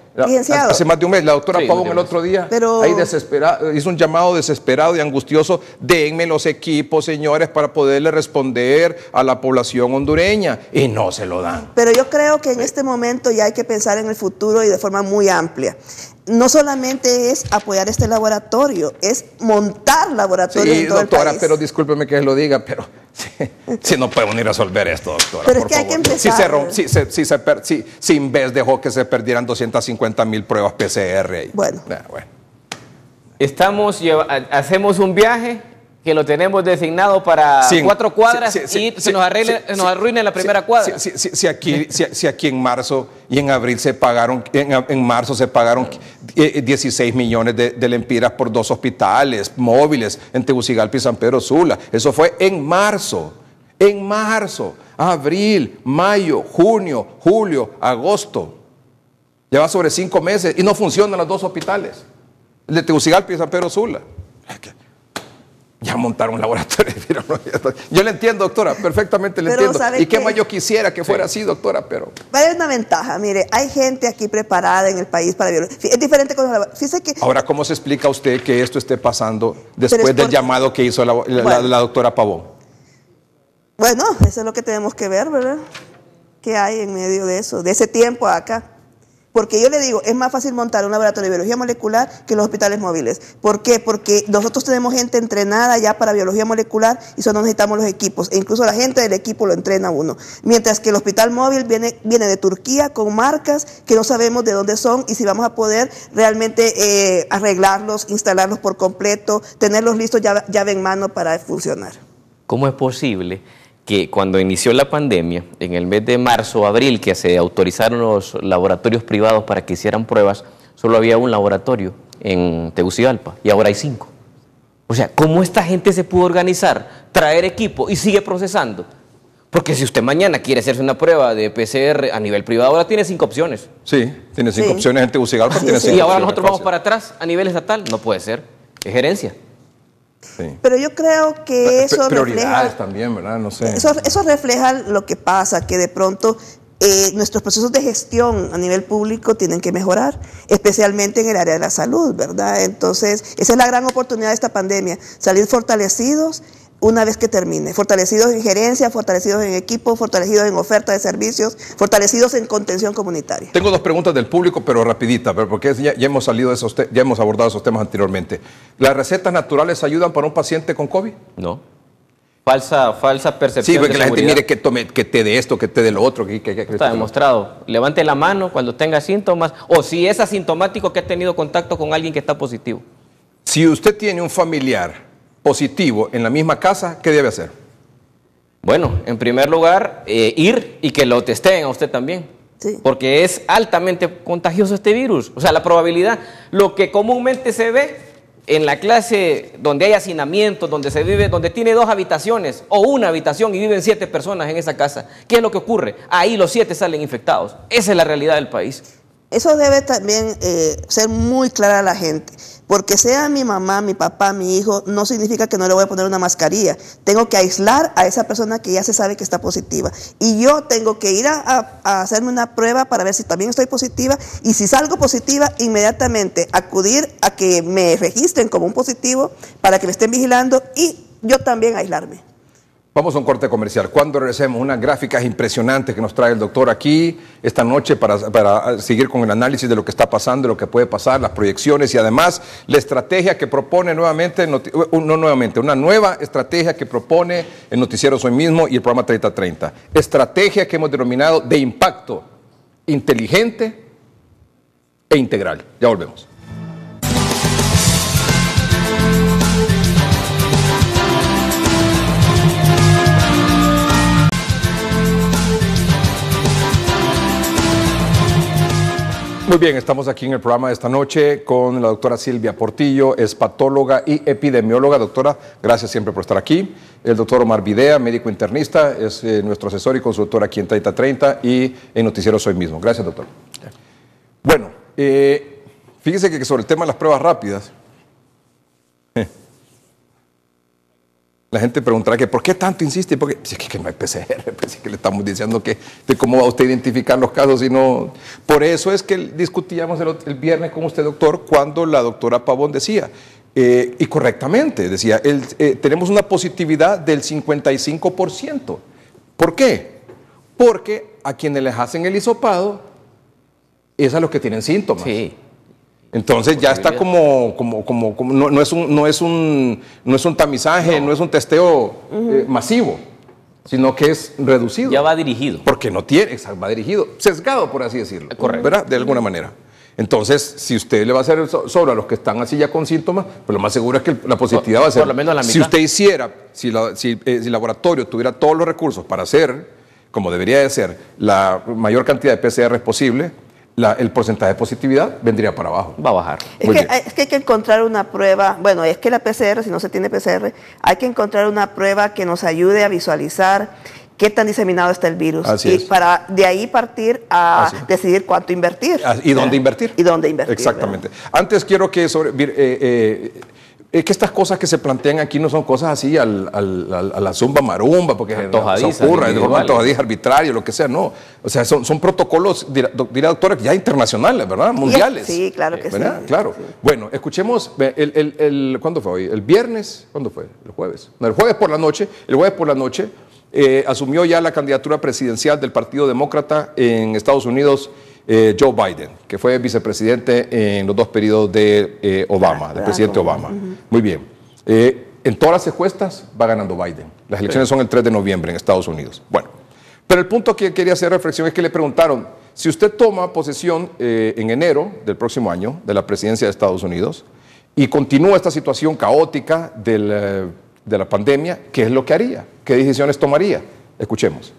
Licenciado. Hace más de un mes, la doctora Sí, Pavón más el de un otro día Pero- ahí desesperado, hizo un llamado desesperado y angustioso, denme los equipos, señores, para poderle responder a la población hondureña, y no se lo dan. Pero yo creo que en este momento ya hay que pensar en el futuro y de forma muy amplia. No solamente es apoyar este laboratorio, es montar laboratorios Sí, en todo doctora, el país. pero discúlpeme que lo diga, pero si, si no podemos ni resolver esto, doctora. Pero es por que hay favor. que Si, se, empezar. rom- si, se, si, se per- si, si Inves dejó que se perdieran doscientas cincuenta mil pruebas P C R. ahí. Bueno. Ah, bueno. Estamos, lleva- hacemos un viaje que lo tenemos designado para Sí, cuatro cuadras sí, sí, y sí, se nos, arregle- sí, se sí, nos arruina la sí, primera sí, cuadra. sí, sí, sí, aquí, si, si aquí en marzo y en abril se pagaron, en, en marzo se pagaron eh, dieciséis millones de, de lempiras por dos hospitales móviles en Tegucigalpa y San Pedro Sula. Eso fue en marzo. En marzo, abril, mayo, junio, julio, agosto. Lleva sobre cinco meses y no funcionan los dos hospitales. El de Tegucigalpa y San Pedro Sula. Ya montaron un laboratorio. Yo le entiendo, doctora, perfectamente le Pero entiendo. ¿sabe Y qué qué? más yo quisiera que fuera así, doctora, pero... Hay una ventaja, mire, hay gente aquí preparada en el país para biología. Es diferente con los Fíjese que Ahora, ¿cómo se explica usted que esto esté pasando Pero después es del porque- llamado que hizo la, la- la- Bueno. la doctora Pavón? Bueno, eso es lo que tenemos que ver, ¿verdad? ¿Qué hay en medio de eso, de ese tiempo a acá? Porque yo le digo, es más fácil montar un laboratorio de biología molecular que los hospitales móviles. ¿Por qué? Porque nosotros tenemos gente entrenada ya para biología molecular y solo necesitamos los equipos. E incluso la gente del equipo lo entrena a uno. Mientras que el hospital móvil viene, viene de Turquía con marcas que no sabemos de dónde son y si vamos a poder realmente eh, arreglarlos, instalarlos por completo, tenerlos listos llave, llave en mano para funcionar. ¿Cómo es posible que cuando inició la pandemia, en el mes de marzo o abril, que se autorizaron los laboratorios privados para que hicieran pruebas, solo había un laboratorio en Tegucigalpa y ahora hay cinco? O sea, ¿cómo esta gente se pudo organizar, traer equipo y sigue procesando? Porque si usted mañana quiere hacerse una prueba de P C R a nivel privado, ahora tiene cinco opciones. Sí, tiene cinco Sí. opciones en Tegucigalpa, Sí, tiene sí. cinco Y ahora opciones, nosotros vamos fácil. para atrás a nivel estatal. No puede ser. Es gerencia. Sí. Pero yo creo que eso Prioridades refleja... también, ¿verdad? No sé. Eso, eso refleja lo que pasa, que de pronto eh, nuestros procesos de gestión a nivel público tienen que mejorar, especialmente en el área de la salud, ¿verdad? Entonces, esa es la gran oportunidad de esta pandemia, salir fortalecidos una vez que termine, fortalecidos en gerencia, fortalecidos en equipo, fortalecidos en oferta de servicios, fortalecidos en contención comunitaria. Tengo dos preguntas del público, pero rapidita, pero porque ya, ya hemos salido de esos te- ya hemos abordado esos temas anteriormente. ¿Las recetas naturales ayudan para un paciente con COVID? No. Falsa, falsa percepción Sí, porque de la gente seguridad. mire que tome, que te de esto, que te de lo otro, que, que, que- que- Está demostrado. Levante la mano cuando tenga síntomas o si es asintomático que ha tenido contacto con alguien que está positivo. Si usted tiene un familiar positivo en la misma casa, ¿qué debe hacer? Bueno, en primer lugar, eh, ir y que lo testeen a usted también. Sí. Porque es altamente contagioso este virus. O sea, la probabilidad, lo que comúnmente se ve en la clase donde hay hacinamiento, donde se vive, donde tiene dos habitaciones o una habitación y viven siete personas en esa casa. ¿Qué es lo que ocurre? Ahí los siete salen infectados. Esa es la realidad del país. Eso debe también eh, ser muy clara a la gente, porque sea mi mamá, mi papá, mi hijo, no significa que no le voy a poner una mascarilla. Tengo que aislar a esa persona que ya se sabe que está positiva. Y yo tengo que ir a, a- a hacerme una prueba para ver si también estoy positiva. Y si salgo positiva, inmediatamente acudir a que me registren como un positivo para que me estén vigilando y yo también aislarme. Vamos a un corte comercial. Cuando regresemos, unas gráficas impresionantes que nos trae el doctor aquí esta noche para, para seguir con el análisis de lo que está pasando, de lo que puede pasar, las proyecciones y además la estrategia que propone nuevamente, noti- no nuevamente, una nueva estrategia que propone el noticiero Hoy Mismo y el programa treinta treinta. Estrategia que hemos denominado de impacto inteligente e integral. Ya volvemos. Muy bien, estamos aquí en el programa de esta noche con la doctora Silvia Portillo, es patóloga y epidemióloga. Doctora, gracias siempre por estar aquí. El doctor Omar Videa, médico internista, es eh, nuestro asesor y consultor aquí en treinta treinta y en Noticieros Hoy Mismo. Gracias, doctor. Bueno, eh, fíjese que sobre el tema de las pruebas rápidas, eh, La gente preguntará que ¿por qué tanto insiste? Porque pues, es que no hay P C R, pues, es que le estamos diciendo que de cómo va usted a identificar los casos si no... Por eso es que discutíamos el, el viernes con usted, doctor, cuando la doctora Pavón decía, eh, y correctamente, decía, el, eh, tenemos una positividad del cincuenta y cinco por ciento. ¿Por qué? Porque a quienes les hacen el hisopado es a los que tienen síntomas. Sí. Entonces ya está como, como, como, como no, no, es un, no, es un, no es un tamizaje, no, no es un testeo uh-huh. eh, masivo, sino que es reducido. Ya va dirigido. Porque no tiene, va dirigido, sesgado por así decirlo. Correcto. ¿Verdad? De alguna manera. Entonces, si usted le va a hacer sobre a los que están así ya con síntomas, pues lo más seguro es que la positividad por, va a ser. Por lo menos la mitad. Si usted hiciera, si, la, si, eh, si el laboratorio tuviera todos los recursos para hacer, como debería de ser, la mayor cantidad de P C R posible, La, el porcentaje de positividad vendría para abajo. Va a bajar. Es que, hay, es que hay que encontrar una prueba, bueno, es que la P C R, si no se tiene P C R, hay que encontrar una prueba que nos ayude a visualizar qué tan diseminado está el virus. Así y es. para de ahí partir a Así. decidir cuánto invertir. ¿Y dónde invertir? Y dónde invertir. Exactamente. ¿Verdad? Antes quiero que sobre... Eh, eh, Es que estas cosas que se plantean aquí no son cosas así al, al, al, a la zumba marumba, porque se ocurra, de forma antojadiza arbitraria, lo que sea, no. O sea, son, son protocolos, dirá, dirá doctora, ya internacionales, ¿verdad? Mundiales. Sí, claro que ¿verdad? sí. Claro. Sí. Bueno, escuchemos, el, el, el, ¿cuándo fue hoy? ¿El viernes? ¿Cuándo fue? El jueves. No, el jueves por la noche, el jueves por la noche, eh, asumió ya la candidatura presidencial del Partido Demócrata en Estados Unidos, Eh, Joe Biden, que fue vicepresidente en los dos periodos de eh, Obama, del presidente Obama. Uh-huh. Muy bien. Eh, en todas las encuestas va ganando Biden. Las elecciones sí. son el tres de noviembre en Estados Unidos. Bueno, pero el punto que quería hacer reflexión es que le preguntaron, si usted toma posesión eh, en enero del próximo año de la presidencia de Estados Unidos y continúa esta situación caótica del, eh, de la pandemia, ¿qué es lo que haría? ¿Qué decisiones tomaría? Escuchemos.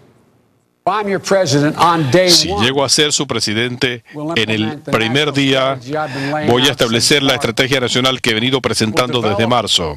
Si llego a ser su presidente en el primer día, voy a establecer la estrategia nacional que he venido presentando desde marzo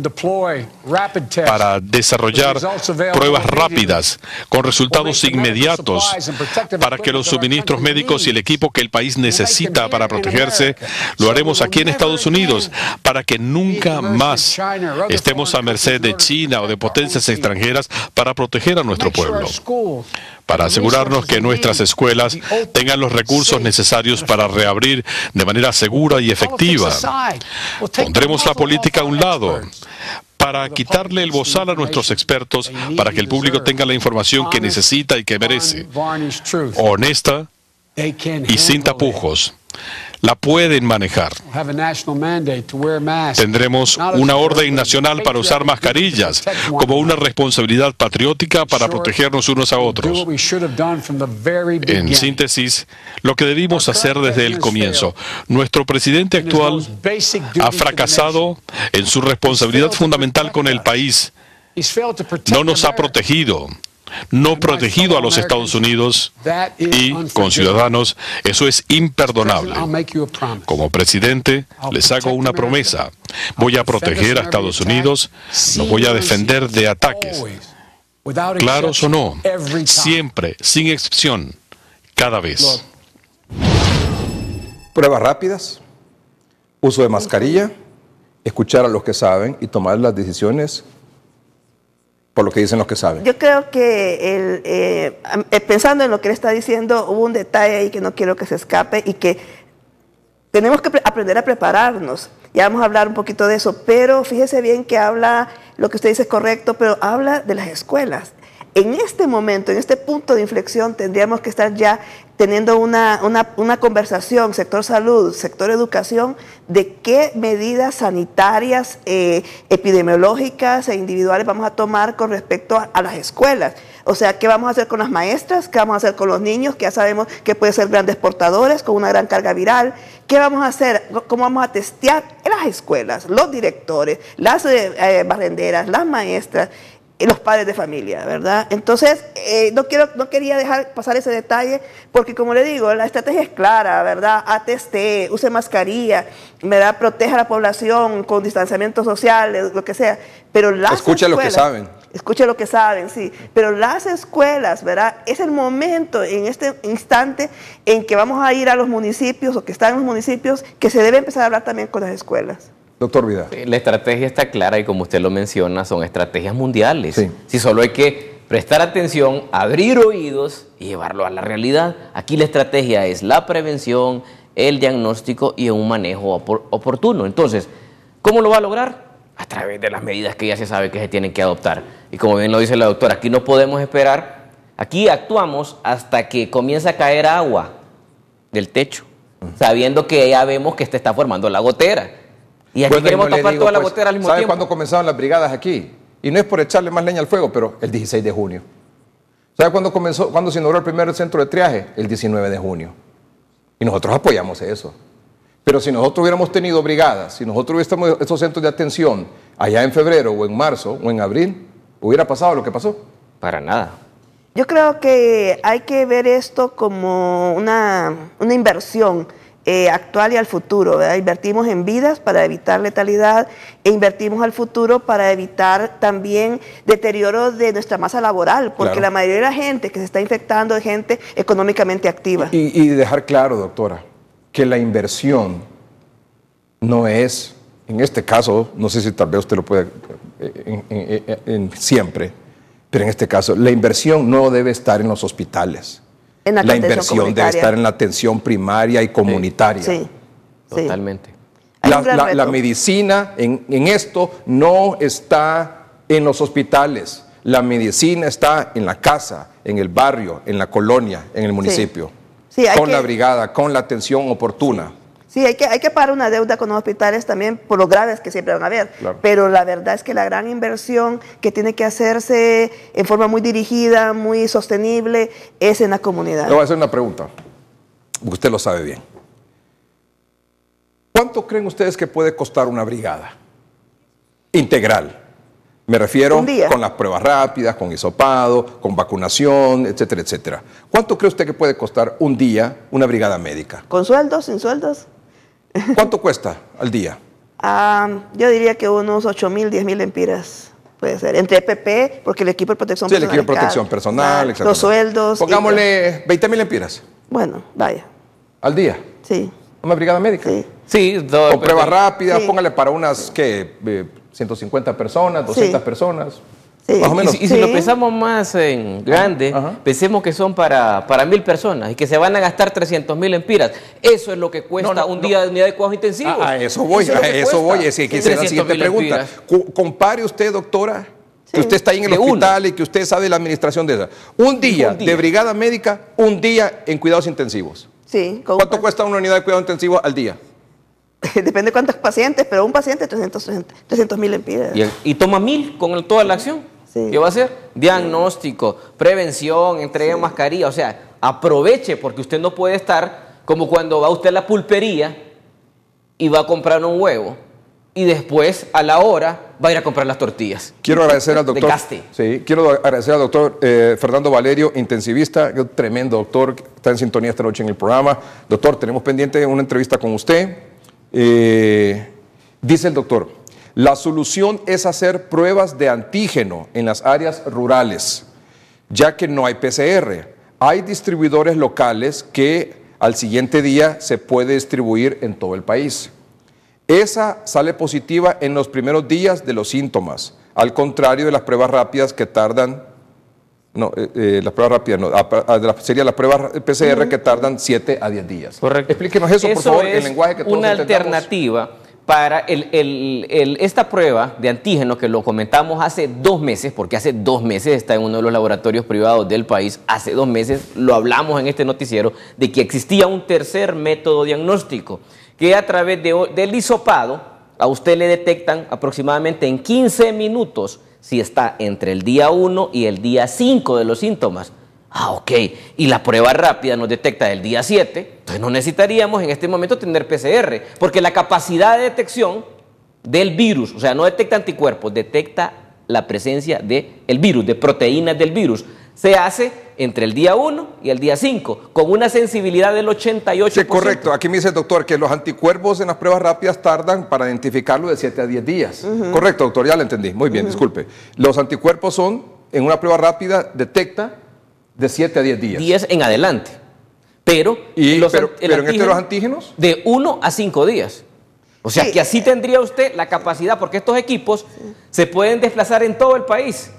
para desarrollar pruebas rápidas con resultados inmediatos para que los suministros médicos y el equipo que el país necesita para protegerse lo haremos aquí en Estados Unidos para que nunca más estemos a merced de China o de potencias extranjeras para proteger a nuestro pueblo, para asegurarnos que nuestras escuelas tengan los recursos necesarios para reabrir de manera segura y efectiva. Pondremos la política a un lado para quitarle el bozal a nuestros expertos, para que el público tenga la información que necesita y que merece, honesta y sin tapujos. La pueden manejar. Tendremos una orden nacional para usar mascarillas como una responsabilidad patriótica para protegernos unos a otros. En síntesis, lo que debimos hacer desde el comienzo. Nuestro presidente actual ha fracasado en su responsabilidad fundamental con el país. No nos ha protegido. No protegido a los Estados Unidos y con ciudadanos, eso es imperdonable. Como presidente, les hago una promesa. Voy a proteger a Estados Unidos, los voy a defender de ataques. Claros o no, siempre, sin excepción, cada vez. Pruebas rápidas, uso de mascarilla, escuchar a los que saben y tomar las decisiones por lo que dicen los que saben. Yo creo que el, eh, pensando en lo que él está diciendo, hubo un detalle ahí que no quiero que se escape y que tenemos que aprender a prepararnos. Ya vamos a hablar un poquito de eso, pero fíjese bien que habla, lo que usted dice es correcto, pero habla de las escuelas. En este momento, en este punto de inflexión, tendríamos que estar ya teniendo una, una, una conversación, sector salud, sector educación, de qué medidas sanitarias, eh, epidemiológicas e individuales vamos a tomar con respecto a, a las escuelas. O sea, qué vamos a hacer con las maestras, qué vamos a hacer con los niños, que ya sabemos que pueden ser grandes portadores con una gran carga viral. ¿Qué vamos a hacer? ¿Cómo vamos a testear en las escuelas, los directores, las eh, eh, barrenderas, las maestras, los padres de familia, ¿verdad? Entonces, eh, no, quiero, no quería dejar pasar ese detalle, porque como le digo, la estrategia es clara, ¿verdad? Ateste, use mascarilla, ¿verdad? Proteja a la población con distanciamiento social, lo que sea, pero las Escucha escuelas, lo que saben. Escuche lo que saben, sí, pero las escuelas, ¿verdad? Es el momento, en este instante, en que vamos a ir a los municipios, o que están en los municipios, que se debe empezar a hablar también con las escuelas. Doctor Vidal. La estrategia está clara y como usted lo menciona, son estrategias mundiales. Sí. Si solo hay que prestar atención, abrir oídos y llevarlo a la realidad. Aquí la estrategia es la prevención, el diagnóstico y un manejo opor oportuno. Entonces, ¿cómo lo va a lograr? A través de las medidas que ya se sabe que se tienen que adoptar. Y como bien lo dice la doctora, aquí no podemos esperar, aquí actuamos hasta que comienza a caer agua del techo, sabiendo que ya vemos que se está formando la gotera. Y aquí Bueno, queremos no tapar digo, toda la pues, gotera al mismo ¿sabe tiempo. cuándo comenzaron las brigadas aquí? Y no es por echarle más leña al fuego, pero el dieciséis de junio. ¿Sabe cuándo comenzó, cuándo se inauguró el primer centro de triaje? El diecinueve de junio. Y nosotros apoyamos eso. Pero si nosotros hubiéramos tenido brigadas, si nosotros hubiésemos estos centros de atención allá en febrero o en marzo o en abril, ¿hubiera pasado lo que pasó? Para nada. Yo creo que hay que ver esto como una, una inversión eh, actual y al futuro, ¿verdad? Invertimos en vidas para evitar letalidad e invertimos al futuro para evitar también deterioro de nuestra masa laboral, porque Claro. la mayoría de la gente que se está infectando es gente económicamente activa. Y, y dejar claro, doctora, que la inversión no es, en este caso, no sé si tal vez usted lo puede eh, en, en- en- en siempre, pero en este caso, la inversión no debe estar en los hospitales. En la La atención inversión debe comunitaria. estar en la atención primaria y comunitaria. Sí, sí. Totalmente. Hay La, un gran la- la reto. medicina en, en esto no está en los hospitales. La medicina está en la casa, en el barrio, en la colonia, en el municipio. Sí, hay con que- la brigada, con la atención oportuna. Sí, hay que, hay que pagar una deuda con los hospitales también por lo graves que siempre van a haber. Claro. Pero la verdad es que la gran inversión que tiene que hacerse en forma muy dirigida, muy sostenible, es en la comunidad. Le voy a hacer una pregunta, porque usted lo sabe bien. ¿Cuánto creen ustedes que puede costar una brigada integral? Me refiero Un día. con las pruebas rápidas, con hisopado, con vacunación, etcétera, etcétera. ¿Cuánto cree usted que puede costar un día una brigada médica? ¿Con sueldos, sin sueldos? ¿Cuánto cuesta al día? Ah, yo diría que unos ocho mil, diez mil lempiras. Puede ser. Entre E P P, porque el equipo de protección Sí, el personal. equipo de protección cada- personal, la- etcétera. Los sueldos. y- Pongámosle veinte mil empiras Bueno, vaya. al día. Sí, Una brigada médica. sí. Sí, do- Con pruebas rápidas, Sí. póngale para unas, ¿qué? Eh, ciento cincuenta personas, doscientas Sí. personas. Sí. Más o Y menos. si, y si lo Sí. pensamos más en grande, Ajá. pensemos que son para, para mil personas y que se van a gastar trescientos mil empiras. Eso es lo que cuesta No, no, un no. día de unidad de cuidados intensivos. A, a eso voy, Eso es lo a que eso cuesta. voy. Es que Sí. esa es la trescientos siguiente mil pregunta. empiras. Co- compare usted, doctora, que Sí. usted está ahí en el De uno. hospital y que usted sabe de la administración de esa. Un día, Un día. de brigada médica, un día en cuidados intensivos. Sí. con- ¿Cuánto cuesta una unidad de cuidados intensivos al día? Depende de cuántos pacientes, pero un paciente trescientos mil lempiras. Y, y toma mil con el- toda la acción. Sí. ¿Qué va a hacer? Diagnóstico, prevención, entrega de mascarilla. O sea, aproveche porque usted no puede estar como cuando va usted a la pulpería y va a comprar un huevo y después a la hora va a ir a comprar las tortillas. Quiero agradecer al doctor. Desgaste. Sí, quiero agradecer al doctor eh, Fernando Valerio, intensivista, que es un tremendo doctor, que está en sintonía esta noche en el programa. Doctor, tenemos pendiente una entrevista con usted. Eh, dice el doctor, la solución es hacer pruebas de antígeno en las áreas rurales, ya que no hay P C R. Hay distribuidores locales que al siguiente día se puede distribuir en todo el país. Esa sale positiva en los primeros días de los síntomas, al contrario de las pruebas rápidas que tardan, no, eh, eh, las pruebas rápidas, no, a- a- de la- sería las pruebas P C R que tardan siete a diez días. Correcto. Explíquenos eso, por favor, en es lenguaje que todos una entendamos. alternativa para el- el- el- esta prueba de antígeno que lo comentamos hace dos meses, porque hace dos meses está en uno de los laboratorios privados del país, hace dos meses lo hablamos en este noticiero, de que existía un tercer método diagnóstico, que a través de, del hisopado a usted le detectan aproximadamente en quince minutos si está entre el día uno y el día cinco de los síntomas. Ah, ok. Y la prueba rápida nos detecta el día siete, entonces no necesitaríamos en este momento tener P C R, porque la capacidad de detección del virus, o sea, no detecta anticuerpos, detecta la presencia del virus, de proteínas del virus, se hace entre el día uno y el día cinco, con una sensibilidad del ochenta y ocho por ciento. Sí, correcto. Aquí me dice el doctor que los anticuerpos en las pruebas rápidas tardan para identificarlo de siete a diez días. Correcto, doctor, ya lo entendí. Muy bien, disculpe. Los anticuerpos son, en una prueba rápida, detecta de siete a diez días. diez en adelante. Pero, Y- los pero- an- el pero en este de los antígeno, antígenos. de uno a cinco días. O sea, Sí. que así tendría usted la capacidad, porque estos equipos sí. se pueden desplazar en todo el país.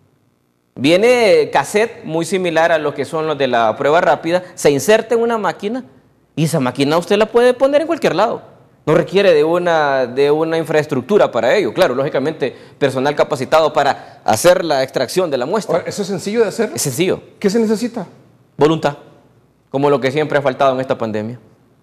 Viene cassette muy similar a lo que son los de la prueba rápida, se inserta en una máquina y esa máquina usted la puede poner en cualquier lado. No requiere de una, de una infraestructura para ello. Claro, lógicamente, personal capacitado para hacer la extracción de la muestra. ¿Eso es sencillo de hacer? Es sencillo. ¿Qué se necesita? Voluntad, como lo que siempre ha faltado en esta pandemia.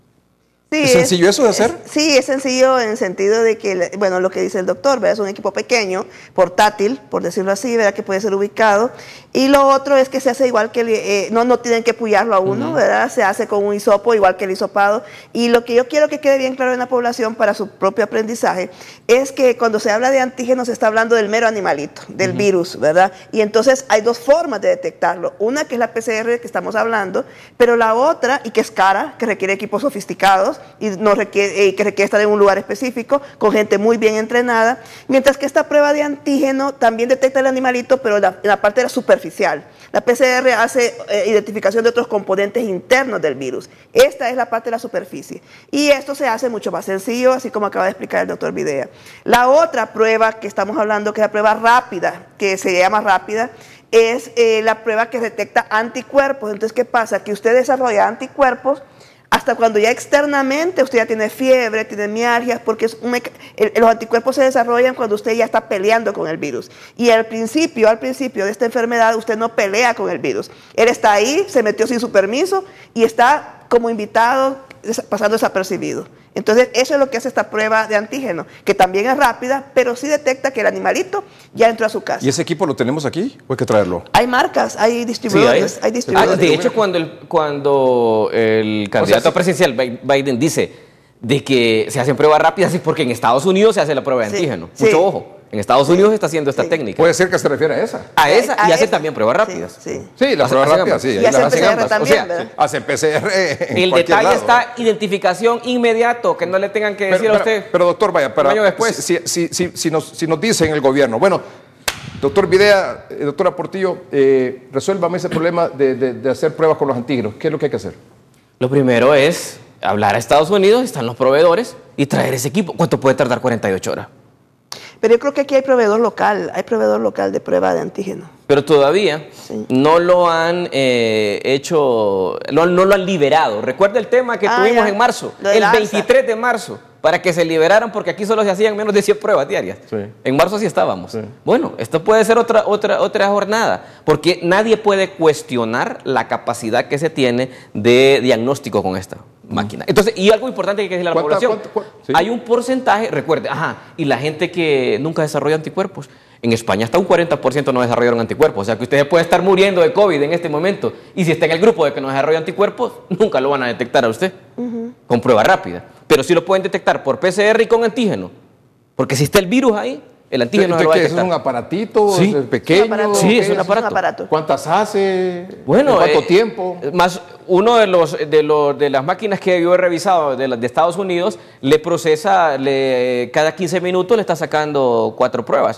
Sí, ¿Es sencillo es, eso de hacer? Es, sí, es sencillo en el sentido de que, bueno, lo que dice el doctor, ¿verdad? Es un equipo pequeño, portátil, por decirlo así, ¿verdad? Que puede ser ubicado. Y lo otro es que se hace igual que, el, eh, no, no tienen que puyarlo a uno, uh-huh. ¿verdad? Se hace con un hisopo, igual que el hisopado. Y lo que yo quiero que quede bien claro en la población para su propio aprendizaje es que cuando se habla de antígenos se está hablando del mero animalito, del uh-huh. virus, ¿verdad? Y entonces hay dos formas de detectarlo. Una que es la P C R que estamos hablando, pero la otra, y que es cara, que requiere equipos sofisticados y no requiere, eh, que requiere estar en un lugar específico, con gente muy bien entrenada, mientras que esta prueba de antígeno también detecta el animalito, pero la, en la parte de la superficial. La P C R hace eh, identificación de otros componentes internos del virus. Esta es la parte de la superficie. Y esto se hace mucho más sencillo, así como acaba de explicar el doctor Videa. La otra prueba que estamos hablando, que es la prueba rápida, que se llama rápida, es eh, la prueba que detecta anticuerpos. Entonces, ¿qué pasa? Que usted desarrolla anticuerpos hasta cuando ya externamente usted ya tiene fiebre, tiene mialgias, porque es un el, los anticuerpos se desarrollan cuando usted ya está peleando con el virus. Y al principio, al principio de esta enfermedad, usted no pelea con el virus. Él está ahí, se metió sin su permiso y está como invitado, pasando desapercibido. Entonces, eso es lo que hace esta prueba de antígeno, que también es rápida, pero sí detecta que el animalito ya entró a su casa. ¿Y ese equipo lo tenemos aquí o hay que traerlo? Hay marcas, hay distribuidores. Sí, hay, hay distribuidores. Ah, de hecho, cuando el, cuando el candidato o sea, sí. presidencial Biden dice de que se hacen pruebas rápidas es porque en Estados Unidos se hace la prueba de sí, antígeno. Sí. Mucho ojo. En Estados Unidos se está haciendo esta sí. técnica. Puede ser que se refiere a esa. A esa a y esa. hacen también pruebas rápidas. Sí, sí. sí las pruebas rápidas, sí. Y hacen P C R también, o sea, ¿verdad? Hacen P C R en El detalle lado. está identificación inmediato, que no le tengan que decir pero, a usted. Pero, pero doctor, vaya, para, un año después. Si, si, si, si, nos, si nos dicen el gobierno, bueno, doctor Videa, eh, doctora Portillo, eh, resuélvame ese problema de, de, de hacer pruebas con los antígenos. ¿Qué es lo que hay que hacer? Lo primero es hablar a Estados Unidos, están los proveedores, y traer ese equipo. ¿Cuánto puede tardar? cuarenta y ocho horas. Pero yo creo que aquí hay proveedor local, hay proveedor local de prueba de antígeno. Pero todavía sí. no lo han eh, hecho, no, no lo han liberado. Recuerda el tema que ah, tuvimos ya. en marzo, el veintitrés de marzo, para que se liberaran, porque aquí solo se hacían menos de cien pruebas diarias. Sí. En marzo sí estábamos. Sí. Bueno, esto puede ser otra, otra, otra jornada, porque nadie puede cuestionar la capacidad que se tiene de diagnóstico con esta máquina. Entonces, y algo importante que hay que decirle a la población, cuánto, cuánto, sí. hay un porcentaje, recuerde, ajá, y la gente que nunca desarrolla anticuerpos, en España hasta un cuarenta por ciento no desarrollaron anticuerpos, o sea que usted puede estar muriendo de COVID en este momento, y si está en el grupo de que no desarrolla anticuerpos, nunca lo van a detectar a usted, uh-huh. con prueba rápida, pero sí lo pueden detectar por P C R y con antígeno, porque si está el virus ahí, el antígeno ¿Qué, lo va a detectar. ¿Es un aparatito? Sí. ¿Es pequeño? Es un aparato. Sí, es un es aparato. un aparato. ¿Cuántas hace? Bueno, ¿cuánto eh, tiempo? Más uno de los de los de las máquinas que yo he revisado de, de Estados Unidos le procesa le, cada quince minutos le está sacando cuatro pruebas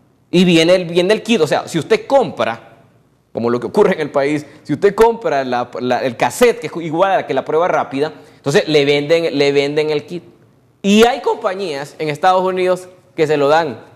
y viene el viene el kit, o sea, si usted compra, como lo que ocurre en el país, si usted compra la, la, el cassette que es igual a la que la prueba rápida, entonces le venden le venden el kit y hay compañías en Estados Unidos que se lo dan.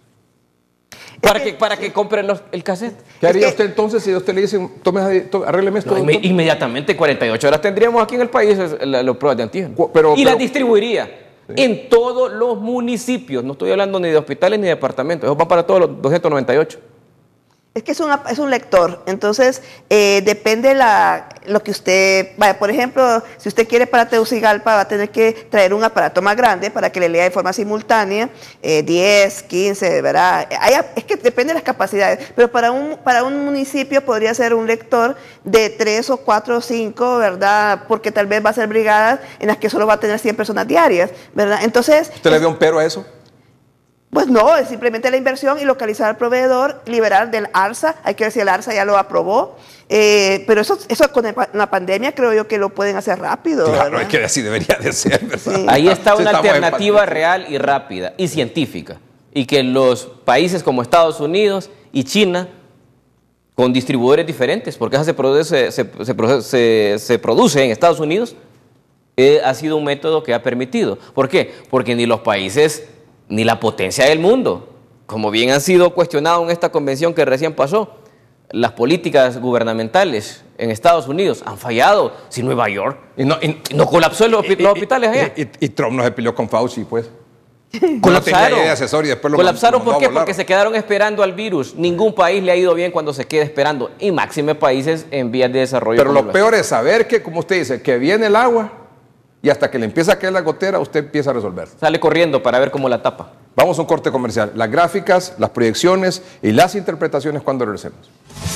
Para que, para que compren los, el cassette. ¿Qué haría es que, usted entonces si usted le dice, tome, tome, arrégleme esto? No, inmediatamente, cuarenta y ocho horas tendríamos aquí en el país las pruebas de antígeno. Pero, y pero, las distribuiría sí. en todos los municipios. No estoy hablando ni de hospitales ni de departamentos. Eso va para todos los doscientos noventa y ocho. Es que es, una, es un lector, entonces eh, depende la, lo que usted, vaya, por ejemplo, si usted quiere para Tegucigalpa va a tener que traer un aparato más grande para que le lea de forma simultánea, eh, diez, quince, ¿verdad? Hay, es que depende de las capacidades, pero para un, para un municipio podría ser un lector de tres o cuatro o cinco, ¿verdad? Porque tal vez va a ser brigadas en las que solo va a tener cien personas diarias, ¿verdad? Entonces... ¿Usted le ve un pero a eso? Pues no, es simplemente la inversión y localizar al proveedor, liberar del ARSA, hay que ver si el ARSA ya lo aprobó, eh, pero eso, eso con la pandemia creo yo que lo pueden hacer rápido. Claro, ¿verdad? es que así debería de ser, ¿verdad? Sí. Ahí está una sí, alternativa real y rápida y científica, y que los países como Estados Unidos y China, con distribuidores diferentes, porque esa se produce, se, se, se, se produce en Estados Unidos, eh, ha sido un método que ha permitido. ¿Por qué? Porque ni los países, ni la potencia del mundo, como bien han sido cuestionados en esta convención que recién pasó, las políticas gubernamentales en Estados Unidos han fallado. Si Nueva York y no, y, no colapsó los, y, los hospitales allá. Y, y, y Trump no se peleó con Fauci, pues. Colapsaron. No de asesor y después lo Colapsaron, mandó ¿por qué? a volar. Porque se quedaron esperando al virus. Ningún país le ha ido bien cuando se queda esperando. Y máxime países en vías de desarrollo. Pero lo peor es saber que, como usted dice, que viene el agua y hasta que le empieza a caer la gotera, usted empieza a resolver. Sale corriendo para ver cómo la tapa. Vamos a un corte comercial. Las gráficas, las proyecciones y las interpretaciones cuando regresemos.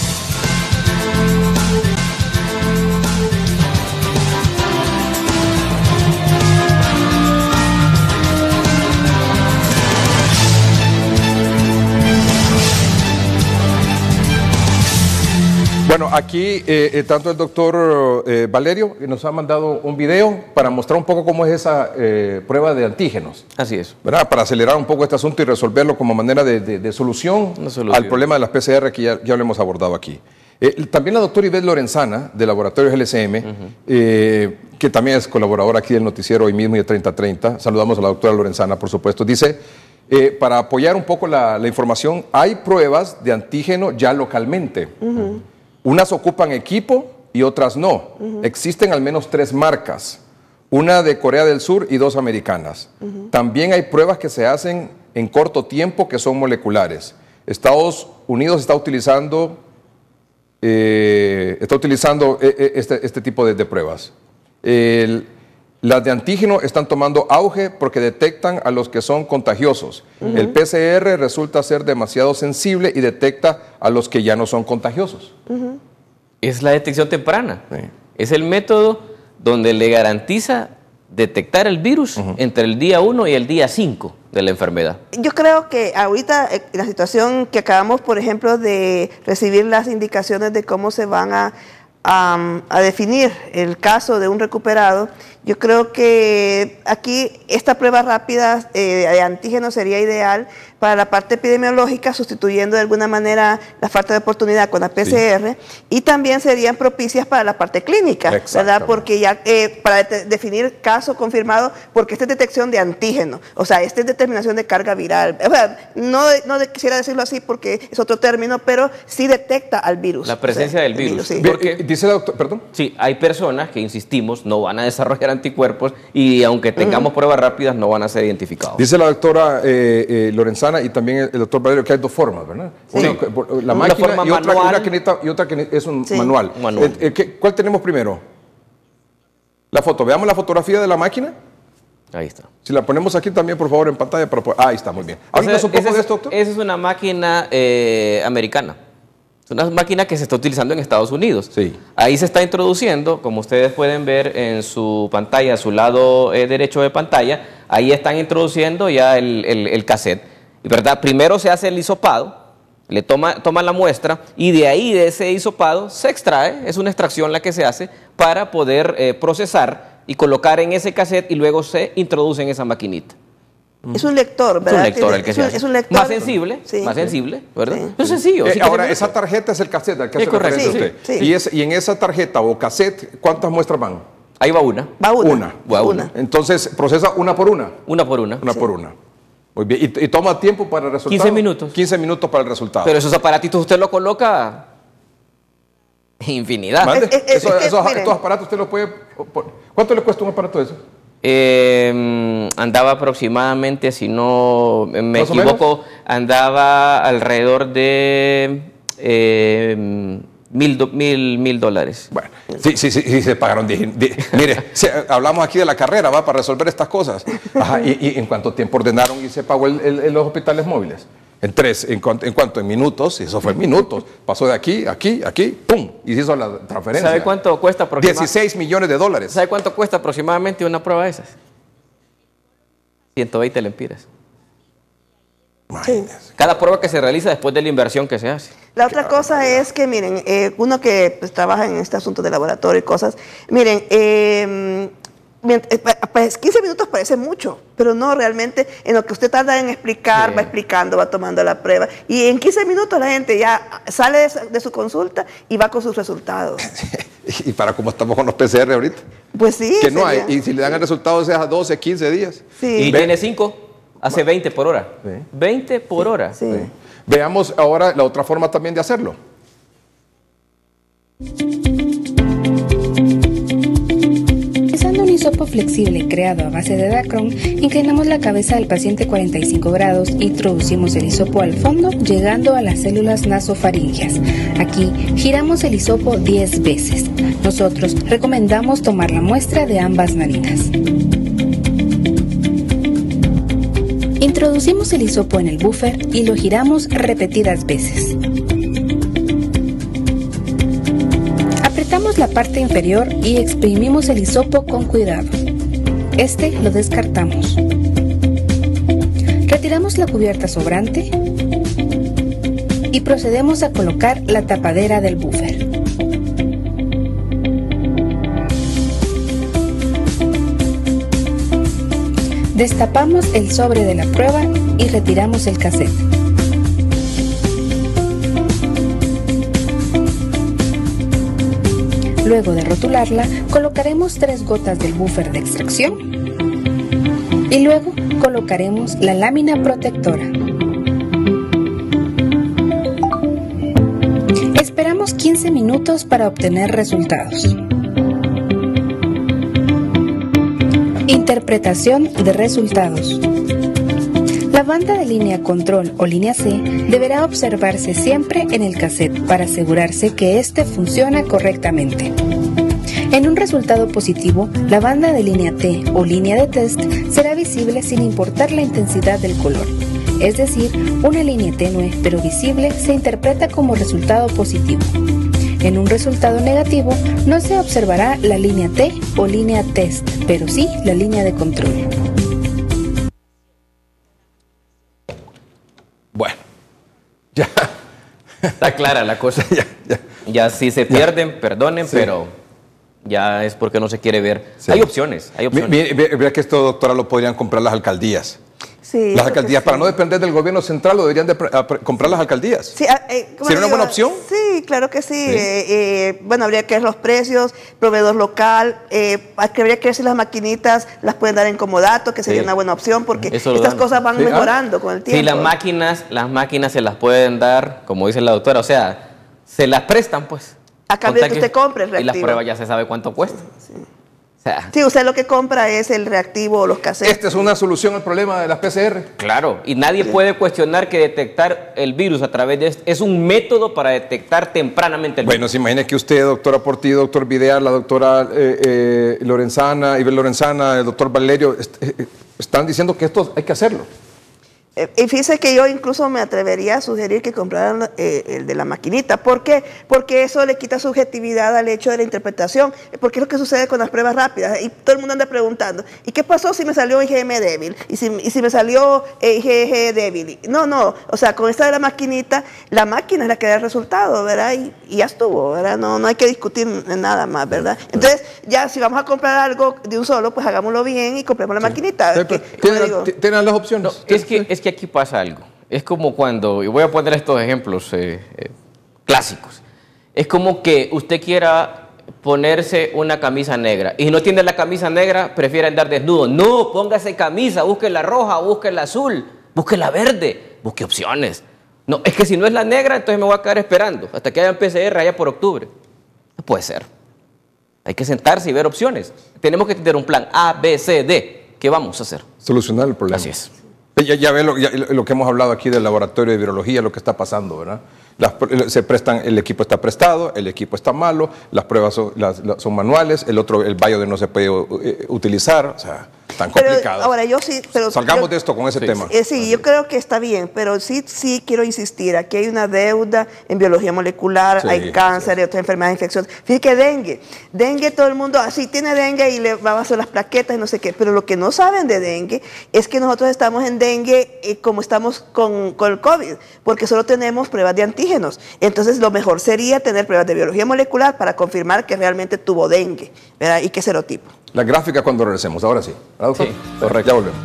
Bueno, aquí eh, eh, tanto el doctor eh, Valerio nos ha mandado un video para mostrar un poco cómo es esa eh, prueba de antígenos. Así es. ¿Verdad? Para acelerar un poco este asunto y resolverlo como manera de, de, de solución, solución al problema de las P C R que ya, ya lo hemos abordado aquí. Eh, también la doctora Ivette Lorenzana, de Laboratorios L C M, uh-huh. eh, que también es colaboradora aquí del noticiero hoy mismo y de treinta treinta. Saludamos a la doctora Lorenzana, por supuesto. Dice, eh, para apoyar un poco la, la información, hay pruebas de antígeno ya localmente. Uh-huh. Unas ocupan equipo y otras no. Uh-huh. Existen al menos tres marcas, una de Corea del Sur y dos americanas. Uh-huh. También hay pruebas que se hacen en corto tiempo que son moleculares. Estados Unidos está utilizando, eh, está utilizando este, este tipo de, de pruebas. El, las de antígeno están tomando auge porque detectan a los que son contagiosos. Uh-huh. El P C R resulta ser demasiado sensible y detecta a los que ya no son contagiosos. Uh-huh. Es la detección temprana. Sí. Es el método donde le garantiza detectar el virus uh-huh. entre el día uno y el día cinco de la enfermedad. Yo creo que ahorita en la situación que acabamos, por ejemplo, de recibir las indicaciones de cómo se van a Um, a definir el caso de un recuperado, yo creo que aquí esta prueba rápida eh, de antígeno sería ideal para la parte epidemiológica, sustituyendo de alguna manera la falta de oportunidad con la P C R, sí. y también serían propicias para la parte clínica, ¿verdad? Porque ya eh, para de definir caso confirmado, porque esta es detección de antígeno, o sea, esta es determinación de carga viral. O sea, no, no de, quisiera decirlo así porque es otro término, pero sí detecta al virus. La presencia o sea, del virus. virus sí. Porque, dice el doctor, perdón. Sí, hay personas que, insistimos, no van a desarrollar anticuerpos y aunque tengamos uh-huh. pruebas rápidas, no van a ser identificados. Dice la doctora eh, eh, Lorenzana y también el doctor Valerio que hay dos formas, ¿verdad? Sí. Una, la máquina forma y, otra, manual. una que necesita, y otra que es un sí. manual. manual. Eh, eh, ¿Cuál tenemos primero? La foto. Veamos la fotografía de la máquina. Ahí está. Si la ponemos aquí también, por favor, en pantalla. Para poder... ah, ahí está, muy bien. ¿Háblanos un poco es, de esto, doctor? Esa es una máquina eh, americana. Es una máquina que se está utilizando en Estados Unidos. Sí. Ahí se está introduciendo, como ustedes pueden ver en su pantalla, a su lado eh, derecho de pantalla, ahí están introduciendo ya el, el, el cassette. ¿Verdad? Primero se hace el hisopado, le toma, toma la muestra y de ahí, de ese hisopado, se extrae, es una extracción la que se hace para poder eh, procesar y colocar en ese cassette y luego se introduce en esa maquinita. Es un lector, ¿verdad? Es un lector el que es se un, hace. Es un lector. Más sensible, sí. más sensible, ¿verdad? Sí. Es sencillo. Eh, sí ahora, esa tarjeta es el cassette al que hace es correcto, referencia sí, usted. sí. Y, es, y en esa tarjeta o cassette, ¿cuántas muestras van? Ahí va una. Va una. Una. Va una. una. Entonces, procesa una por una. Una por una. Una sí. por una. Muy bien. ¿Y, y toma tiempo para el resultado? quince minutos. quince minutos para el resultado. Pero esos aparatitos usted lo coloca infinidad. Es, es, es, Eso, es que, esos, miren. estos aparatos usted los puede... ¿Cuánto le cuesta un aparato de eso? Eh, andaba aproximadamente, si no me ¿Más o equivoco, andaba alrededor de eh, mil, do, mil, mil dólares. Bueno, sí, sí, sí, sí se pagaron. Di, di, mire, se, hablamos aquí de la carrera, ¿va? Para resolver estas cosas. Ajá, y, y en cuánto tiempo ordenaron y se pagó el, el, el, los hospitales móviles. En tres, en cuanto, en cuanto en minutos, eso fue en minutos. Pasó de aquí, aquí, aquí, ¡pum! Y se hizo la transferencia. ¿Sabe cuánto cuesta aproximadamente? dieciséis millones de dólares. ¿Sabe cuánto cuesta aproximadamente una prueba de esas? ciento veinte lempiras. Sí. Cada prueba que se realiza después de la inversión que se hace. La otra cosa es que, miren, eh, uno que pues, trabaja en este asunto de laboratorio y cosas, miren, eh, Pues quince minutos parece mucho, pero no, realmente en lo que usted tarda en explicar, sí. va explicando, va tomando la prueba, y en quince minutos la gente ya sale de su, de su consulta y va con sus resultados. Y para cómo estamos con los P C R ahorita. Pues sí. Que no sería. hay, y si le dan el resultado es a doce, quince días. Sí. Y tiene cinco, hace veinte por hora. Sí. veinte por sí. hora. Sí. Sí. Veamos ahora la otra forma también de hacerlo. Usando un hisopo flexible creado a base de Dacron, inclinamos la cabeza del paciente cuarenta y cinco grados, introducimos el hisopo al fondo, llegando a las células nasofaringeas. Aquí giramos el hisopo diez veces. Nosotros recomendamos tomar la muestra de ambas narinas. Introducimos el hisopo en el buffer y lo giramos repetidas veces. Apretamos la parte inferior y exprimimos el hisopo con cuidado. Este lo descartamos. Retiramos la cubierta sobrante y procedemos a colocar la tapadera del buffer. Destapamos el sobre de la prueba y retiramos el cassette. Luego de rotularla, colocaremos tres gotas del buffer de extracción y luego colocaremos la lámina protectora. Esperamos quince minutos para obtener resultados. Interpretación de resultados. La banda de línea control o línea C deberá observarse siempre en el cassette para asegurarse que éste funciona correctamente. En un resultado positivo, la banda de línea T o línea de test será visible sin importar la intensidad del color. Es decir, una línea tenue pero visible se interpreta como resultado positivo. En un resultado negativo, no se observará la línea T o línea test, pero sí la línea de control. Bueno, ya. Está clara la cosa. ya, ya. Ya si se pierden, ya. perdonen, sí. Pero ya es porque no se quiere ver. Sí. Hay opciones, hay opciones. Mira que esto, doctora, lo podrían comprar las alcaldías. Sí, las alcaldías, para sí. no depender del gobierno central, lo deberían de comprar las alcaldías. Sí, eh, ¿Sería una buena opción? Sí, claro que sí. sí. Eh, eh, bueno, habría que ver los precios, proveedor local, eh, habría que ver si las maquinitas las pueden dar en comodato, que sería sí. una buena opción, porque Eso estas cosas van sí, mejorando ah. con el tiempo. Sí, las máquinas, las máquinas se las pueden dar, como dice la doctora, o sea, se las prestan, pues. A cambio de que usted compre el reactivo. Y la prueba ya se sabe cuánto cuesta. Sí. O sea, sí, usted lo que compra es el reactivo o los cassettes. ¿Esta es una solución al problema de las P C R? Claro, y nadie sí. puede cuestionar que detectar el virus a través de esto es un método para detectar tempranamente el virus. Bueno, se imagina que usted, doctora Portillo, doctor Vidal, la doctora eh, eh, Lorenzana, Ibel Lorenzana, el doctor Valerio, est eh, están diciendo que esto hay que hacerlo. Y fíjese que yo incluso me atrevería a sugerir que compraran eh, el de la maquinita. ¿Por qué? Porque eso le quita subjetividad al hecho de la interpretación. Porque es lo que sucede con las pruebas rápidas. Y todo el mundo anda preguntando, ¿y qué pasó si me salió I G M débil? ¿Y si, y si me salió eh, I G G débil? No, no. O sea, con esta de la maquinita, la máquina es la que da el resultado, ¿verdad? Y, y ya estuvo, ¿verdad? No, no hay que discutir nada más, ¿verdad? Entonces, ya si vamos a comprar algo de un solo, pues hagámoslo bien y compremos la sí. maquinita. Sí, que, ¿Tienen, ¿Tienen las opciones? No, es que... Es que aquí pasa algo. Es como cuando, y voy a poner estos ejemplos eh, eh, clásicos, es como que usted quiera ponerse una camisa negra y no tiene la camisa negra, prefiere andar desnudo. No, póngase camisa, busque la roja, busque la azul, busque la verde, busque opciones. No, es que si no es la negra, entonces me voy a quedar esperando hasta que haya P C R allá por octubre. No puede ser. Hay que sentarse y ver opciones. Tenemos que tener un plan A, B, C, D. ¿Qué vamos a hacer? Solucionar el problema. Así es. Ya, ya ve lo, ya, lo que hemos hablado aquí del laboratorio de virología, lo que está pasando, ¿verdad? Las, se prestan, el equipo está prestado, el equipo está malo, las pruebas son, las, las, son manuales, el otro, el Bioder no se puede uh, utilizar, o sea, tan complicado. Ahora yo sí, pero salgamos yo, de esto con ese sí, tema. Eh, sí, yo creo que está bien, pero sí, sí quiero insistir, aquí hay una deuda en biología molecular, sí, hay cáncer, sí. hay otras enfermedades infecciosas. Fíjate que dengue, dengue todo el mundo, así ah, tiene dengue y le va a hacer las plaquetas y no sé qué, pero lo que no saben de dengue es que nosotros estamos en dengue eh, como estamos con, con el COVID, porque solo tenemos pruebas de antígenos. Entonces lo mejor sería tener pruebas de biología molecular para confirmar que realmente tuvo dengue, ¿verdad? Y qué serotipo. La gráfica cuando regresemos, ahora sí. ¿Verdad, doctor? Sí, correcto. Ya volvemos.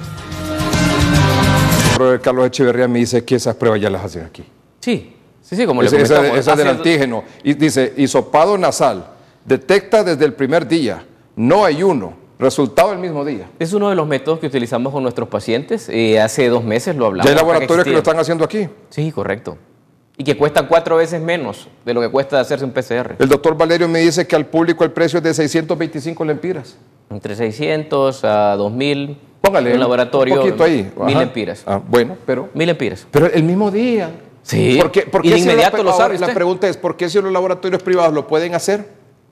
El Carlos Echeverría me dice que esas pruebas ya las hacen aquí. Sí, sí, sí, como Esa, le esa, comentamos. esa del hace- antígeno. Y dice, hisopado nasal, detecta desde el primer día, no ayuno, resultado el mismo día. Es uno de los métodos que utilizamos con nuestros pacientes. Eh, hace dos meses lo hablamos. Ya hay acá laboratorios que lo existía. están haciendo aquí. Sí, correcto. Y que cuesta cuatro veces menos de lo que cuesta hacerse un P C R. El doctor Valerio me dice que al público el precio es de seiscientos veinticinco lempiras. Entre seiscientos a dos mil. Póngale un laboratorio. un poquito ahí. Mil Ajá. empiras. Ah, bueno, pero... Mil empiras. Pero el mismo día. Sí. ¿Por qué, por Y qué de si inmediato los- lo sabe ahora, La usted. pregunta es, ¿por qué si los laboratorios privados lo pueden hacer?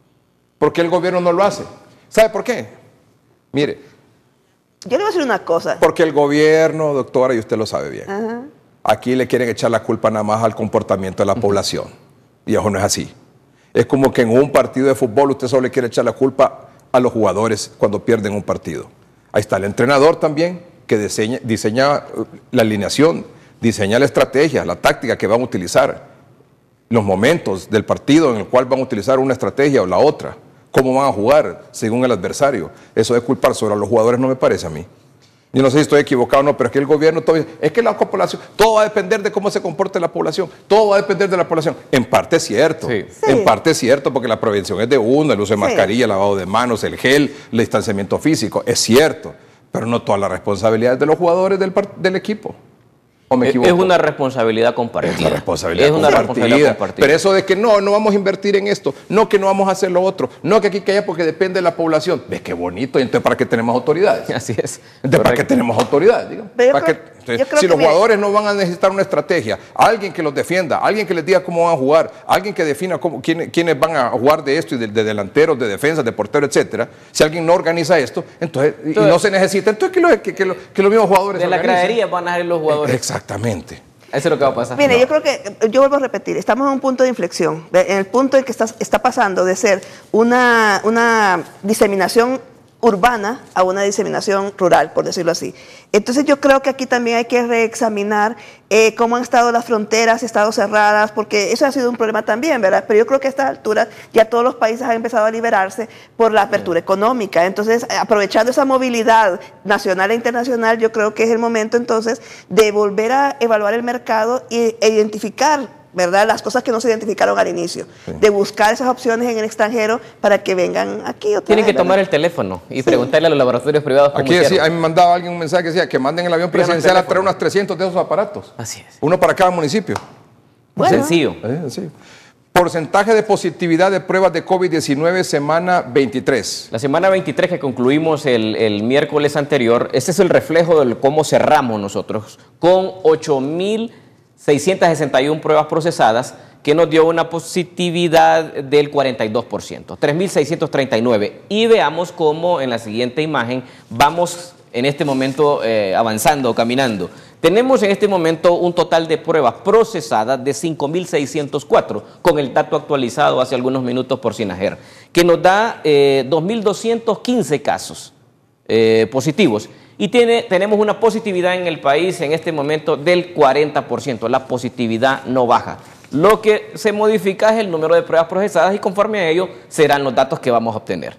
¿Por qué el gobierno no lo hace? ¿Sabe por qué? Mire, Yo le voy a decir una cosa. porque el gobierno, doctora, y usted lo sabe bien, aquí le quieren echar la culpa nada más al comportamiento de la población. Y eso no es así. Es como que en un partido de fútbol usted solo le quiere echar la culpa a los jugadores cuando pierden un partido. Ahí está el entrenador también, que diseña, diseña la alineación, diseña la estrategia, la táctica que van a utilizar, los momentos del partido en el cual van a utilizar una estrategia o la otra, cómo van a jugar según el adversario. Eso de culpar sobre los jugadores no me parece a mí. Yo no sé si estoy equivocado o no, pero es que el gobierno todavía, es que la población, todo va a depender de cómo se comporte la población, todo va a depender de la población. En parte es cierto, Sí. en Sí. parte es cierto, porque la prevención es de uno, el uso de Sí. mascarilla, el lavado de manos, el gel, el distanciamiento físico, es cierto, pero no toda la responsabilidad es de los jugadores del, par- del equipo. ¿O me Es equivoco? es una responsabilidad compartida. Es la responsabilidad Es una compartida. responsabilidad compartida. Pero eso de que no, no vamos a invertir en esto, no que no vamos a hacer lo otro, no que aquí que allá porque depende de la población. ¿Ves qué bonito? Y entonces, ¿para qué tenemos autoridades? Así es. Entonces, ¿para qué Correcto. tenemos autoridades? Digamos? Pero yo ¿Para creo- qué? Entonces, yo creo si que los mire- jugadores no van a necesitar una estrategia, alguien que los defienda, alguien que les diga cómo van a jugar, alguien que defina cómo, quién- quiénes van a jugar de esto y de, de delanteros, de defensas, de porteros, etcétera. Si alguien no organiza esto, entonces, y- y Entonces- no se necesita, entonces que, lo- que, que lo- que los mismos jugadores De la organicen. gradería van a ser los jugadores. Exactamente. Eso es lo que va a pasar. Mire, No. yo creo que, yo vuelvo a repetir, estamos en un punto de inflexión, de- en el punto en que está, está pasando de ser una, una diseminación urbana a una diseminación rural, por decirlo así. Entonces yo creo que aquí también hay que reexaminar eh, cómo han estado las fronteras, estado cerradas, porque eso ha sido un problema también, ¿verdad? Pero yo creo que a estas alturas ya todos los países han empezado a liberarse por la apertura económica. Entonces, eh, aprovechando esa movilidad nacional e internacional, yo creo que es el momento entonces de volver a evaluar el mercado y- e identificar, ¿verdad?, las cosas que no se identificaron al inicio, de buscar esas opciones en el extranjero para que vengan aquí otra Tienen vez, que tomar ¿verdad? el teléfono y preguntarle a los laboratorios privados cómo Aquí decía, hicieron. ahí me mandaba alguien un mensaje que decía que manden el avión Pidan el presidencial a traer teléfono. unos trescientos de esos aparatos. Así es. Uno para cada municipio. Bueno. Sencillo. Eh, sí. Porcentaje de positividad de pruebas de COVID diecinueve, semana veintitrés. La semana veintitrés que concluimos el, el miércoles anterior, este es el reflejo de cómo cerramos nosotros, con ocho mil seiscientas sesenta y una pruebas procesadas, que nos dio una positividad del cuarenta y dos por ciento, tres mil seiscientos treinta y nueve. Y veamos cómo en la siguiente imagen vamos en este momento eh, avanzando, caminando. Tenemos en este momento un total de pruebas procesadas de cinco mil seiscientos cuatro, con el dato actualizado hace algunos minutos por Sinajer, que nos da eh, dos mil doscientos quince casos eh, positivos. Y tiene, tenemos una positividad en el país en este momento del cuarenta por ciento. La positividad no baja. Lo que se modifica es el número de pruebas procesadas y conforme a ello serán los datos que vamos a obtener.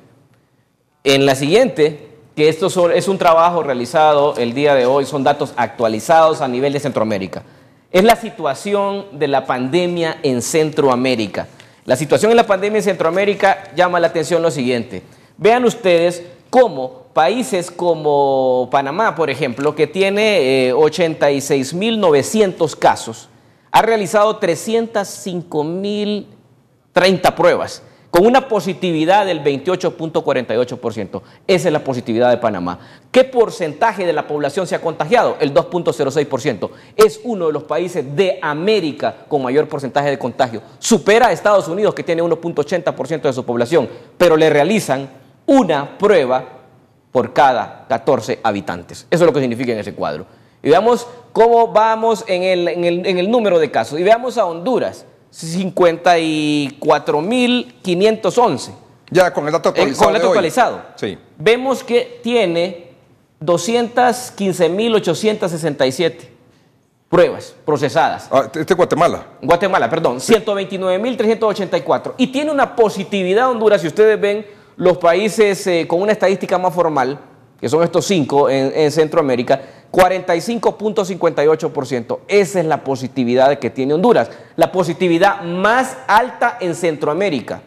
En la siguiente, que esto son- es un trabajo realizado el día de hoy, son datos actualizados a nivel de Centroamérica. Es la situación de la pandemia en Centroamérica. La situación en la pandemia en Centroamérica llama la atención lo siguiente. Vean ustedes cómo países como Panamá, por ejemplo, que tiene eh, ochenta y seis mil novecientos casos, ha realizado trescientos cinco mil treinta pruebas, con una positividad del veintiocho punto cuarenta y ocho por ciento. Esa es la positividad de Panamá. ¿Qué porcentaje de la población se ha contagiado? El dos punto cero seis por ciento. Es uno de los países de América con mayor porcentaje de contagio. Supera a Estados Unidos, que tiene uno punto ochenta por ciento de su población, pero le realizan una prueba por cada catorce habitantes. Eso es lo que significa en ese cuadro. Y veamos cómo vamos en el, en el, en el número de casos. Y veamos a Honduras, cincuenta y cuatro mil quinientos once. Ya con el dato Eh, actualizado. con el dato de hoy. actualizado. Sí. Vemos que tiene doscientos quince mil ochocientos sesenta y siete pruebas procesadas. Ah, este es Guatemala. Guatemala, perdón, ciento veintinueve mil trescientos ochenta y cuatro. Y tiene una positividad Honduras, si ustedes ven, los países eh, con una estadística más formal, que son estos cinco en, en Centroamérica, cuarenta y cinco punto cincuenta y ocho por ciento. Esa es la positividad que tiene Honduras, la positividad más alta en Centroamérica.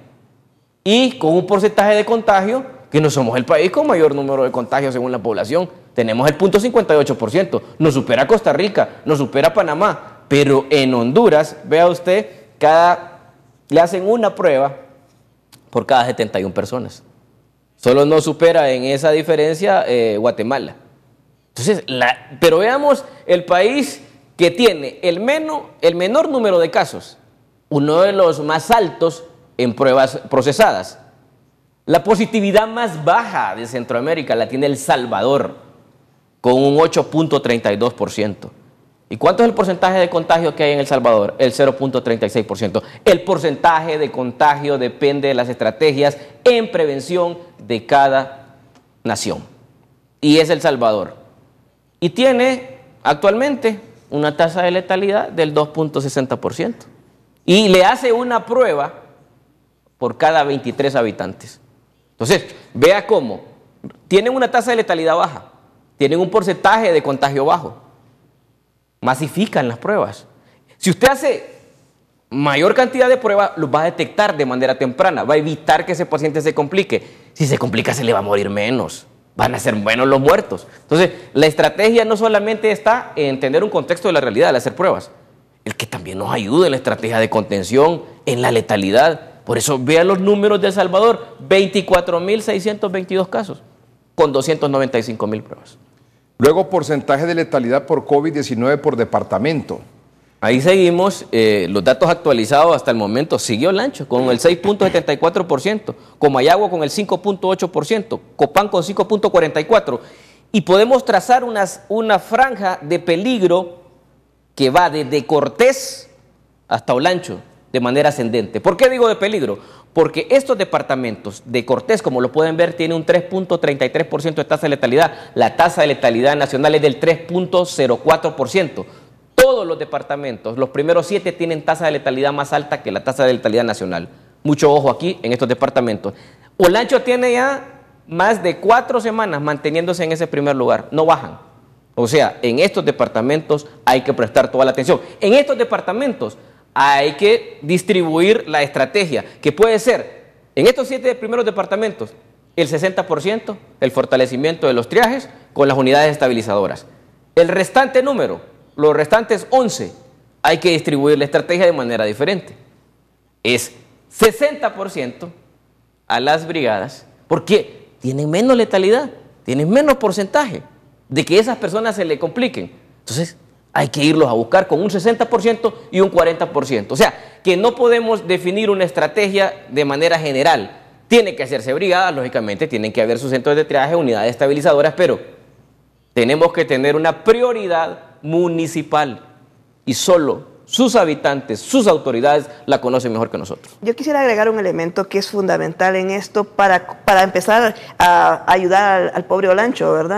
Y con un porcentaje de contagio, que no somos el país con mayor número de contagios según la población. Tenemos el punto cincuenta y ocho por ciento. Nos supera Costa Rica, nos supera Panamá. Pero en Honduras, vea usted, cada, le hacen una prueba por cada setenta y una personas. Solo no supera en esa diferencia eh, Guatemala. Entonces, la, pero veamos el país que tiene el, menos, el menor número de casos, uno de los más altos en pruebas procesadas. La positividad más baja de Centroamérica la tiene El Salvador, con un ocho punto treinta y dos por ciento. ¿Y cuánto es el porcentaje de contagio que hay en El Salvador? El cero punto treinta y seis por ciento. El porcentaje de contagio depende de las estrategias en prevención de cada nación. Y es El Salvador. Y tiene actualmente una tasa de letalidad del dos punto sesenta por ciento. Y le hace una prueba por cada veintitrés habitantes. Entonces, vea cómo tienen una tasa de letalidad baja, tienen un porcentaje de contagio bajo, masifican las pruebas. Si usted hace mayor cantidad de pruebas, los va a detectar de manera temprana, va a evitar que ese paciente se complique. Si se complica, se le va a morir menos, van a ser menos los muertos. Entonces, la estrategia no solamente está en tener un contexto de la realidad al hacer pruebas, el que también nos ayude en la estrategia de contención, en la letalidad. Por eso vean los números de El Salvador, veinticuatro mil seiscientos veintidós casos, con doscientas noventa y cinco mil pruebas. Luego, porcentaje de letalidad por COVID diecinueve por departamento. Ahí seguimos, eh, los datos actualizados hasta el momento, siguió Olancho con el seis punto setenta y cuatro por ciento, Comayagua con el cinco punto ocho por ciento, Copán con cinco punto cuarenta y cuatro por ciento, y podemos trazar unas, una franja de peligro que va desde Cortés hasta Olancho, de manera ascendente. ¿Por qué digo de peligro? Porque estos departamentos de Cortés, como lo pueden ver, tiene un tres punto treinta y tres por ciento de tasa de letalidad. La tasa de letalidad nacional es del tres punto cero cuatro por ciento. Todos los departamentos, los primeros siete, tienen tasa de letalidad más alta que la tasa de letalidad nacional. Mucho ojo aquí en estos departamentos. Olancho tiene ya más de cuatro semanas manteniéndose en ese primer lugar. No bajan. O sea, en estos departamentos hay que prestar toda la atención. En estos departamentos hay que distribuir la estrategia, que puede ser, en estos siete primeros departamentos, el sesenta por ciento, el fortalecimiento de los triajes con las unidades estabilizadoras. El restante número, los restantes once, hay que distribuir la estrategia de manera diferente. Es sesenta por ciento a las brigadas, porque tienen menos letalidad, tienen menos porcentaje de que esas personas se le compliquen. Entonces, hay que irlos a buscar con un sesenta por ciento y un cuarenta por ciento. O sea, que no podemos definir una estrategia de manera general. Tiene que hacerse brigadas, lógicamente, tienen que haber sus centros de triaje, unidades estabilizadoras, pero tenemos que tener una prioridad municipal y solo sus habitantes, sus autoridades la conocen mejor que nosotros. Yo quisiera agregar un elemento que es fundamental en esto para, para empezar a ayudar al, al pobre Olancho, ¿verdad?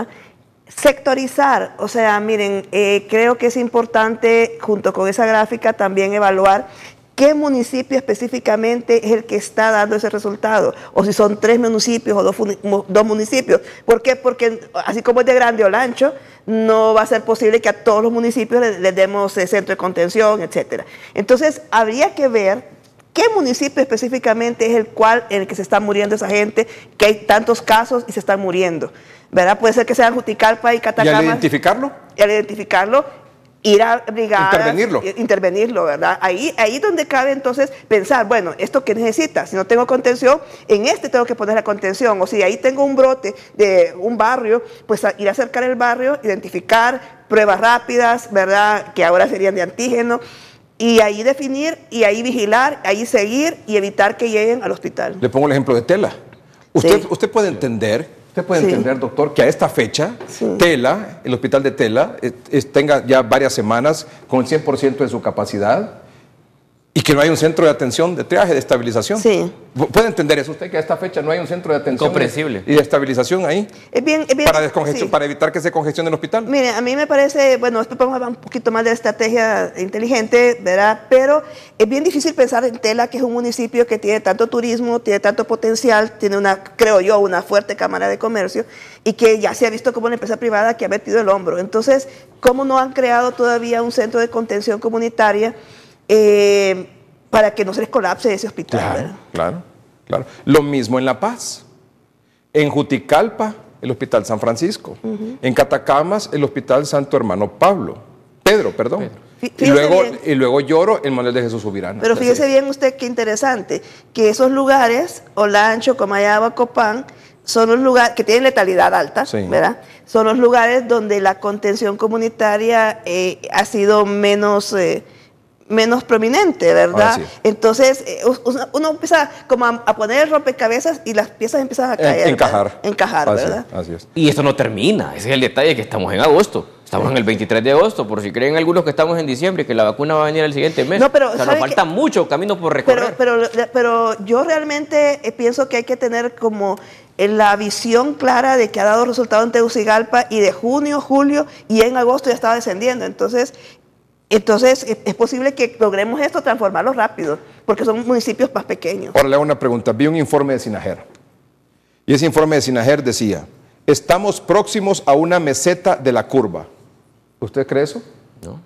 Sectorizar, o sea, miren, eh, creo que es importante, junto con esa gráfica, también evaluar qué municipio específicamente es el que está dando ese resultado, o si son tres municipios o dos, dos municipios. ¿Por qué? Porque así como es de grande Olancho, no va a ser posible que a todos los municipios les, les demos eh, centro de contención, etcétera. Entonces, habría que ver qué municipio específicamente es el cual en el que se está muriendo esa gente, que hay tantos casos y se están muriendo, ¿verdad? Puede ser que sean Juticalpa y Catacamas. ¿Y al identificarlo? Y al identificarlo, ir a brigadas. Intervenirlo. Intervenirlo, ¿verdad? Ahí es donde cabe entonces pensar, bueno, ¿esto qué necesita? Si no tengo contención, en este tengo que poner la contención. O si ahí tengo un brote de un barrio, pues a, ir a acercar el barrio, identificar, pruebas rápidas, ¿verdad? Que ahora serían de antígeno. Y ahí definir, y ahí vigilar, ahí seguir y evitar que lleguen al hospital. Le pongo el ejemplo de Tela. Usted, Sí. usted puede entender... Usted puede Sí. entender, doctor, que a esta fecha, Sí. Tela, el hospital de Tela, es, es- tenga ya varias semanas con el cien por ciento de su capacidad Y que no hay un centro de atención, de triaje, de estabilización. Sí. ¿Puede entender eso usted, que a esta fecha no hay un centro de atención Comprensible. y de estabilización ahí? Es bien, es bien, Para, descongestión, sí. para evitar que se congestione el hospital. Mire, a mí me parece, bueno, después vamos a hablar un poquito más de estrategia inteligente, ¿verdad? Pero es bien difícil pensar en Tela, que es un municipio que tiene tanto turismo, tiene tanto potencial, tiene una, creo yo, una fuerte cámara de comercio y que ya se ha visto como una empresa privada que ha metido el hombro. Entonces, ¿cómo no han creado todavía un centro de contención comunitaria eh, para que no se les colapse ese hospital? Claro, ¿verdad? claro, claro. Lo mismo en La Paz. En Juticalpa, el Hospital San Francisco. Uh-huh. En Catacamas, el Hospital Santo Hermano Pablo. Pedro, perdón. Pedro. Y, luego, y luego Lloro, el Manuel de Jesús Subirana. Pero fíjese bien usted qué interesante, que esos lugares, Olancho, Comayagua, Copán, son los lugares que tienen letalidad alta, sí. ¿verdad? Son los lugares donde la contención comunitaria eh, ha sido menos... Eh, menos prominente, ¿verdad? Sí. Entonces, eh, uno empieza como a, a poner el rompecabezas y las piezas empiezan a caer. En, encajar. Encajar, así, ¿verdad? Así es. Y esto no termina, ese es el detalle, que estamos en agosto. Estamos en el veintitrés de agosto, por si creen algunos que estamos en diciembre y que la vacuna va a venir el siguiente mes. No, pero, o sea, nos falta que, mucho camino por recorrer. Pero, pero, pero yo realmente pienso que hay que tener como la visión clara de que ha dado resultado en Tegucigalpa y de junio, julio y en agosto ya estaba descendiendo. Entonces, Entonces, es posible que logremos esto, transformarlo rápido, porque son municipios más pequeños. Ahora le hago una pregunta. Vi un informe de Sinajer. Y ese informe de Sinajer decía, estamos próximos a una meseta de la curva. ¿Usted cree eso? No,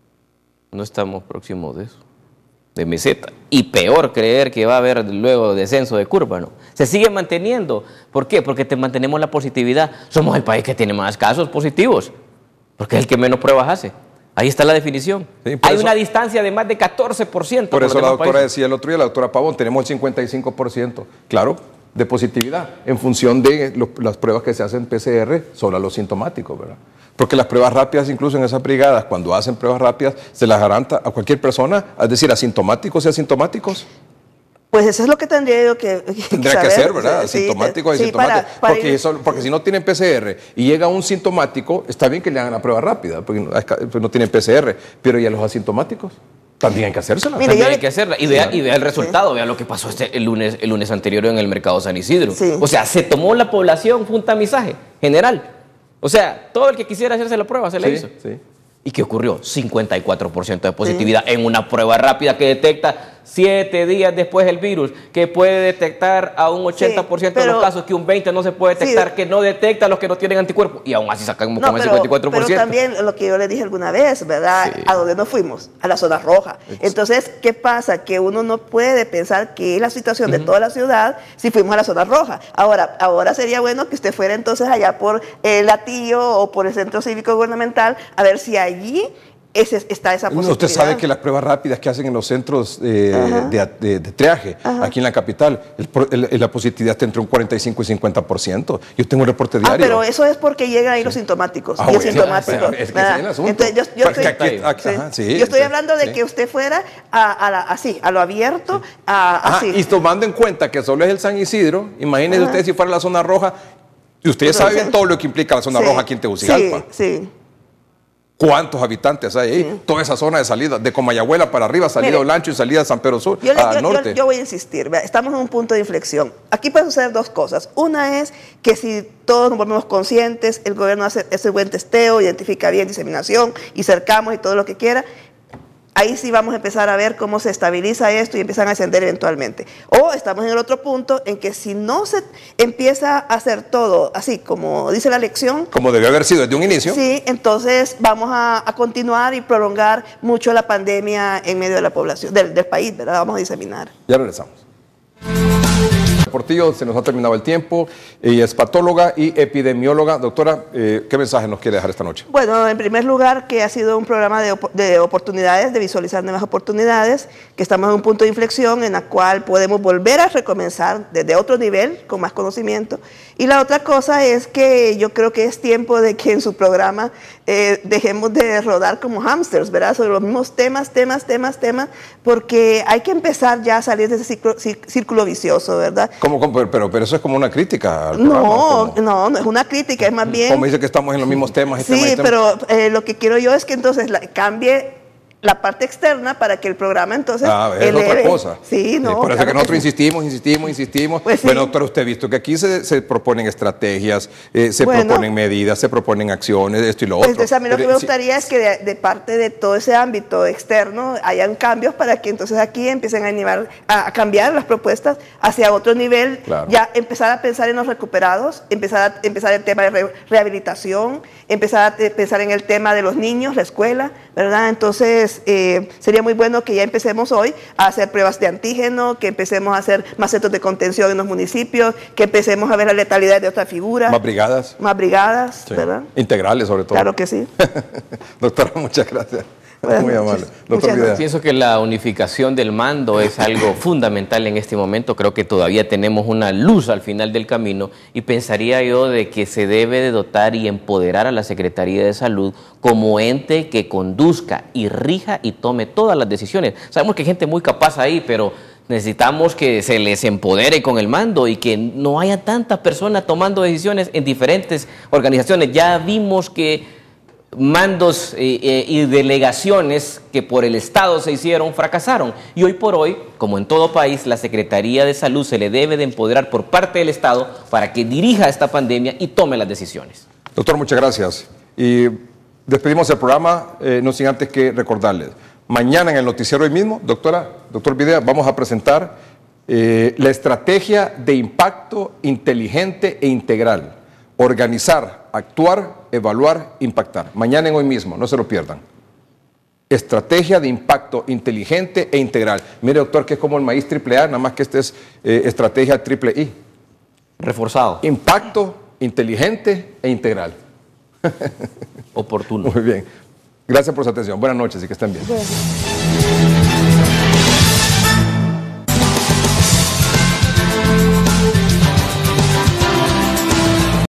no estamos próximos de eso, de meseta. Y peor creer que va a haber luego descenso de curva, ¿no? Se sigue manteniendo. ¿Por qué? Porque te mantenemos la positividad. Somos el país que tiene más casos positivos, porque es el que menos pruebas hace. Ahí está la definición. Sí, Hay eso, una distancia de más de catorce por ciento. Por eso la doctora países. decía el otro día, la doctora Pavón, tenemos el cincuenta y cinco por ciento, claro, de positividad, en función de lo, las pruebas que se hacen P C R sobre los sintomáticos, ¿verdad? Porque las pruebas rápidas, incluso en esas brigadas, cuando hacen pruebas rápidas, se las garanta a cualquier persona, es decir, asintomáticos y asintomáticos. Pues eso es lo que tendría yo que, que Tendría saber. que ser, ¿verdad? Sí, Sintomáticos sí, y asintomáticos. para, para porque, ir... eso, porque si no tienen P C R y llega un sintomático, está bien que le hagan la prueba rápida, porque no, no tienen P C R, pero ¿y a los asintomáticos? También hay que hacérsela. Mire, También hay le... que hacerla. Y vea, y vea el resultado, sí. Vea lo que pasó este, el, lunes, el lunes anterior en el mercado San Isidro. Sí. O sea, se tomó la población, fue un tamizaje general. O sea, todo el que quisiera hacerse la prueba se la sí, hizo. Sí. ¿Y qué ocurrió? cincuenta y cuatro por ciento de positividad sí. en una prueba rápida que detecta siete días después el virus, que puede detectar a un ochenta por ciento sí, pero, de los casos, que un veinte por ciento no se puede detectar, sí. que no detecta a los que no tienen anticuerpos, y aún así sacamos no, como el cincuenta y cuatro por ciento. Pero también lo que yo le dije alguna vez, ¿verdad? Sí. ¿A dónde nos fuimos? A la zona roja. Entonces, ¿qué pasa? Que uno no puede pensar que es la situación uh-huh. de toda la ciudad si fuimos a la zona roja. Ahora, ahora sería bueno que usted fuera entonces allá por el Latillo o por el Centro Cívico Gubernamental a ver si allí Ese, está esa posibilidad. Usted sabe que las pruebas rápidas que hacen en los centros eh, de, de, de triaje, Ajá. aquí en la capital, el, el, la positividad está entre un cuarenta y cinco y cincuenta por ciento. Yo tengo un reporte diario. Ah, pero eso es porque llegan ahí sí. los sintomáticos. Ah, y bueno, sintomáticos. Es que es el asunto. Entonces, yo, yo estoy, aquí, aquí, sí. ajá, sí, yo estoy sí, hablando de sí. que usted fuera a, a la, así, a lo abierto, sí. a, así. Ajá, y tomando en cuenta que solo es el San Isidro, imagínese Ajá. usted si fuera la zona roja, y usted ya sabe bien todo lo que implica la zona sí. roja aquí en Tegucigalpa. Sí, sí. ¿Cuántos habitantes hay ahí? Sí. Toda esa zona de salida, de Comayagüela para arriba, salida Mire, Olancho y salida San Pedro Sur, yo, le, al yo, norte. Yo, yo voy a insistir, ¿verdad? Estamos en un punto de inflexión. Aquí pueden suceder dos cosas. Una es que si todos nos volvemos conscientes, el gobierno hace ese buen testeo, identifica bien diseminación y cercamos y todo lo que quiera, ahí sí vamos a empezar a ver cómo se estabiliza esto y empiezan a ascender eventualmente. O estamos en el otro punto en que si no se empieza a hacer todo así como dice la lección, como debió haber sido desde un inicio, sí, entonces vamos a, a continuar y prolongar mucho la pandemia en medio de la población, del, del país, ¿verdad? Vamos a diseminar. Ya regresamos. Portillo, se nos ha terminado el tiempo. Ella es patóloga y epidemióloga. Doctora, eh, ¿qué mensaje nos quiere dejar esta noche? Bueno, en primer lugar, que ha sido un programa de, op de oportunidades, de visualizar nuevas oportunidades, que estamos en un punto de inflexión en la cual podemos volver a recomenzar desde otro nivel, con más conocimiento. Y la otra cosa es que yo creo que es tiempo de que en su programa eh, dejemos de rodar como hámsters, ¿verdad? Sobre los mismos temas, temas, temas, temas, porque hay que empezar ya a salir de ese círculo, círculo vicioso, ¿verdad? ¿Cómo, cómo, pero, pero eso es como una crítica al no, programa, no, no es una crítica, es más bien... Como dice que estamos en los mismos temas. Y sí, temas y temas. pero eh, lo que quiero yo es que entonces la, cambie la parte externa para que el programa entonces ah, es eleve. otra cosa. Sí, no. Sí, por eso claro que nosotros que sí. insistimos, insistimos, insistimos. Pues sí. Bueno, doctora, usted ha visto que aquí se, se proponen estrategias, eh, se Bueno. proponen medidas, se proponen acciones, esto y lo Pues, otro. entonces a mí lo que Pero, me sí, gustaría es que de, de parte de todo ese ámbito externo hayan cambios para que entonces aquí empiecen a animar, a, a cambiar las propuestas hacia otro nivel, Claro. ya empezar a pensar en los recuperados, empezar a empezar el tema de re- rehabilitación, empezar a eh, pensar en el tema de los niños, la escuela, ¿verdad? Entonces eh, sería muy bueno que ya empecemos hoy a hacer pruebas de antígeno, que empecemos a hacer más centros de contención en los municipios, que empecemos a ver la letalidad de otra figura. Más brigadas. Más brigadas, Sí. ¿verdad? Integrales, sobre todo. Claro que sí. Doctora, muchas gracias. Buenas Muy noches. amable. Muchas Doctor Vidal. gracias. Pienso que la unificación del mando es algo fundamental en este momento. Creo que todavía tenemos una luz al final del camino y pensaría yo de que se debe de dotar y empoderar a la Secretaría de Salud como ente que conduzca y rija y tome todas las decisiones. Sabemos que hay gente muy capaz ahí, pero necesitamos que se les empodere con el mando y que no haya tantas personas tomando decisiones en diferentes organizaciones. Ya vimos que mandos eh, eh, y delegaciones que por el Estado se hicieron fracasaron. Y hoy por hoy, como en todo país, la Secretaría de Salud se le debe de empoderar por parte del Estado para que dirija esta pandemia y tome las decisiones. Doctor, muchas gracias. Y despedimos el programa, eh, no sin antes que recordarles. Mañana en el noticiero hoy mismo, doctora, doctor Videa, vamos a presentar eh, la estrategia de impacto inteligente e integral. Organizar, actuar, evaluar, impactar. Mañana en hoy mismo, no se lo pierdan. Estrategia de impacto inteligente e integral. Mire, doctor, que es como el maíz triple A, nada más que esta es eh, estrategia triple I. Reforzado. Impacto inteligente e integral. Oportuno. Muy bien. Gracias por su atención. Buenas noches y que estén bien. Bueno.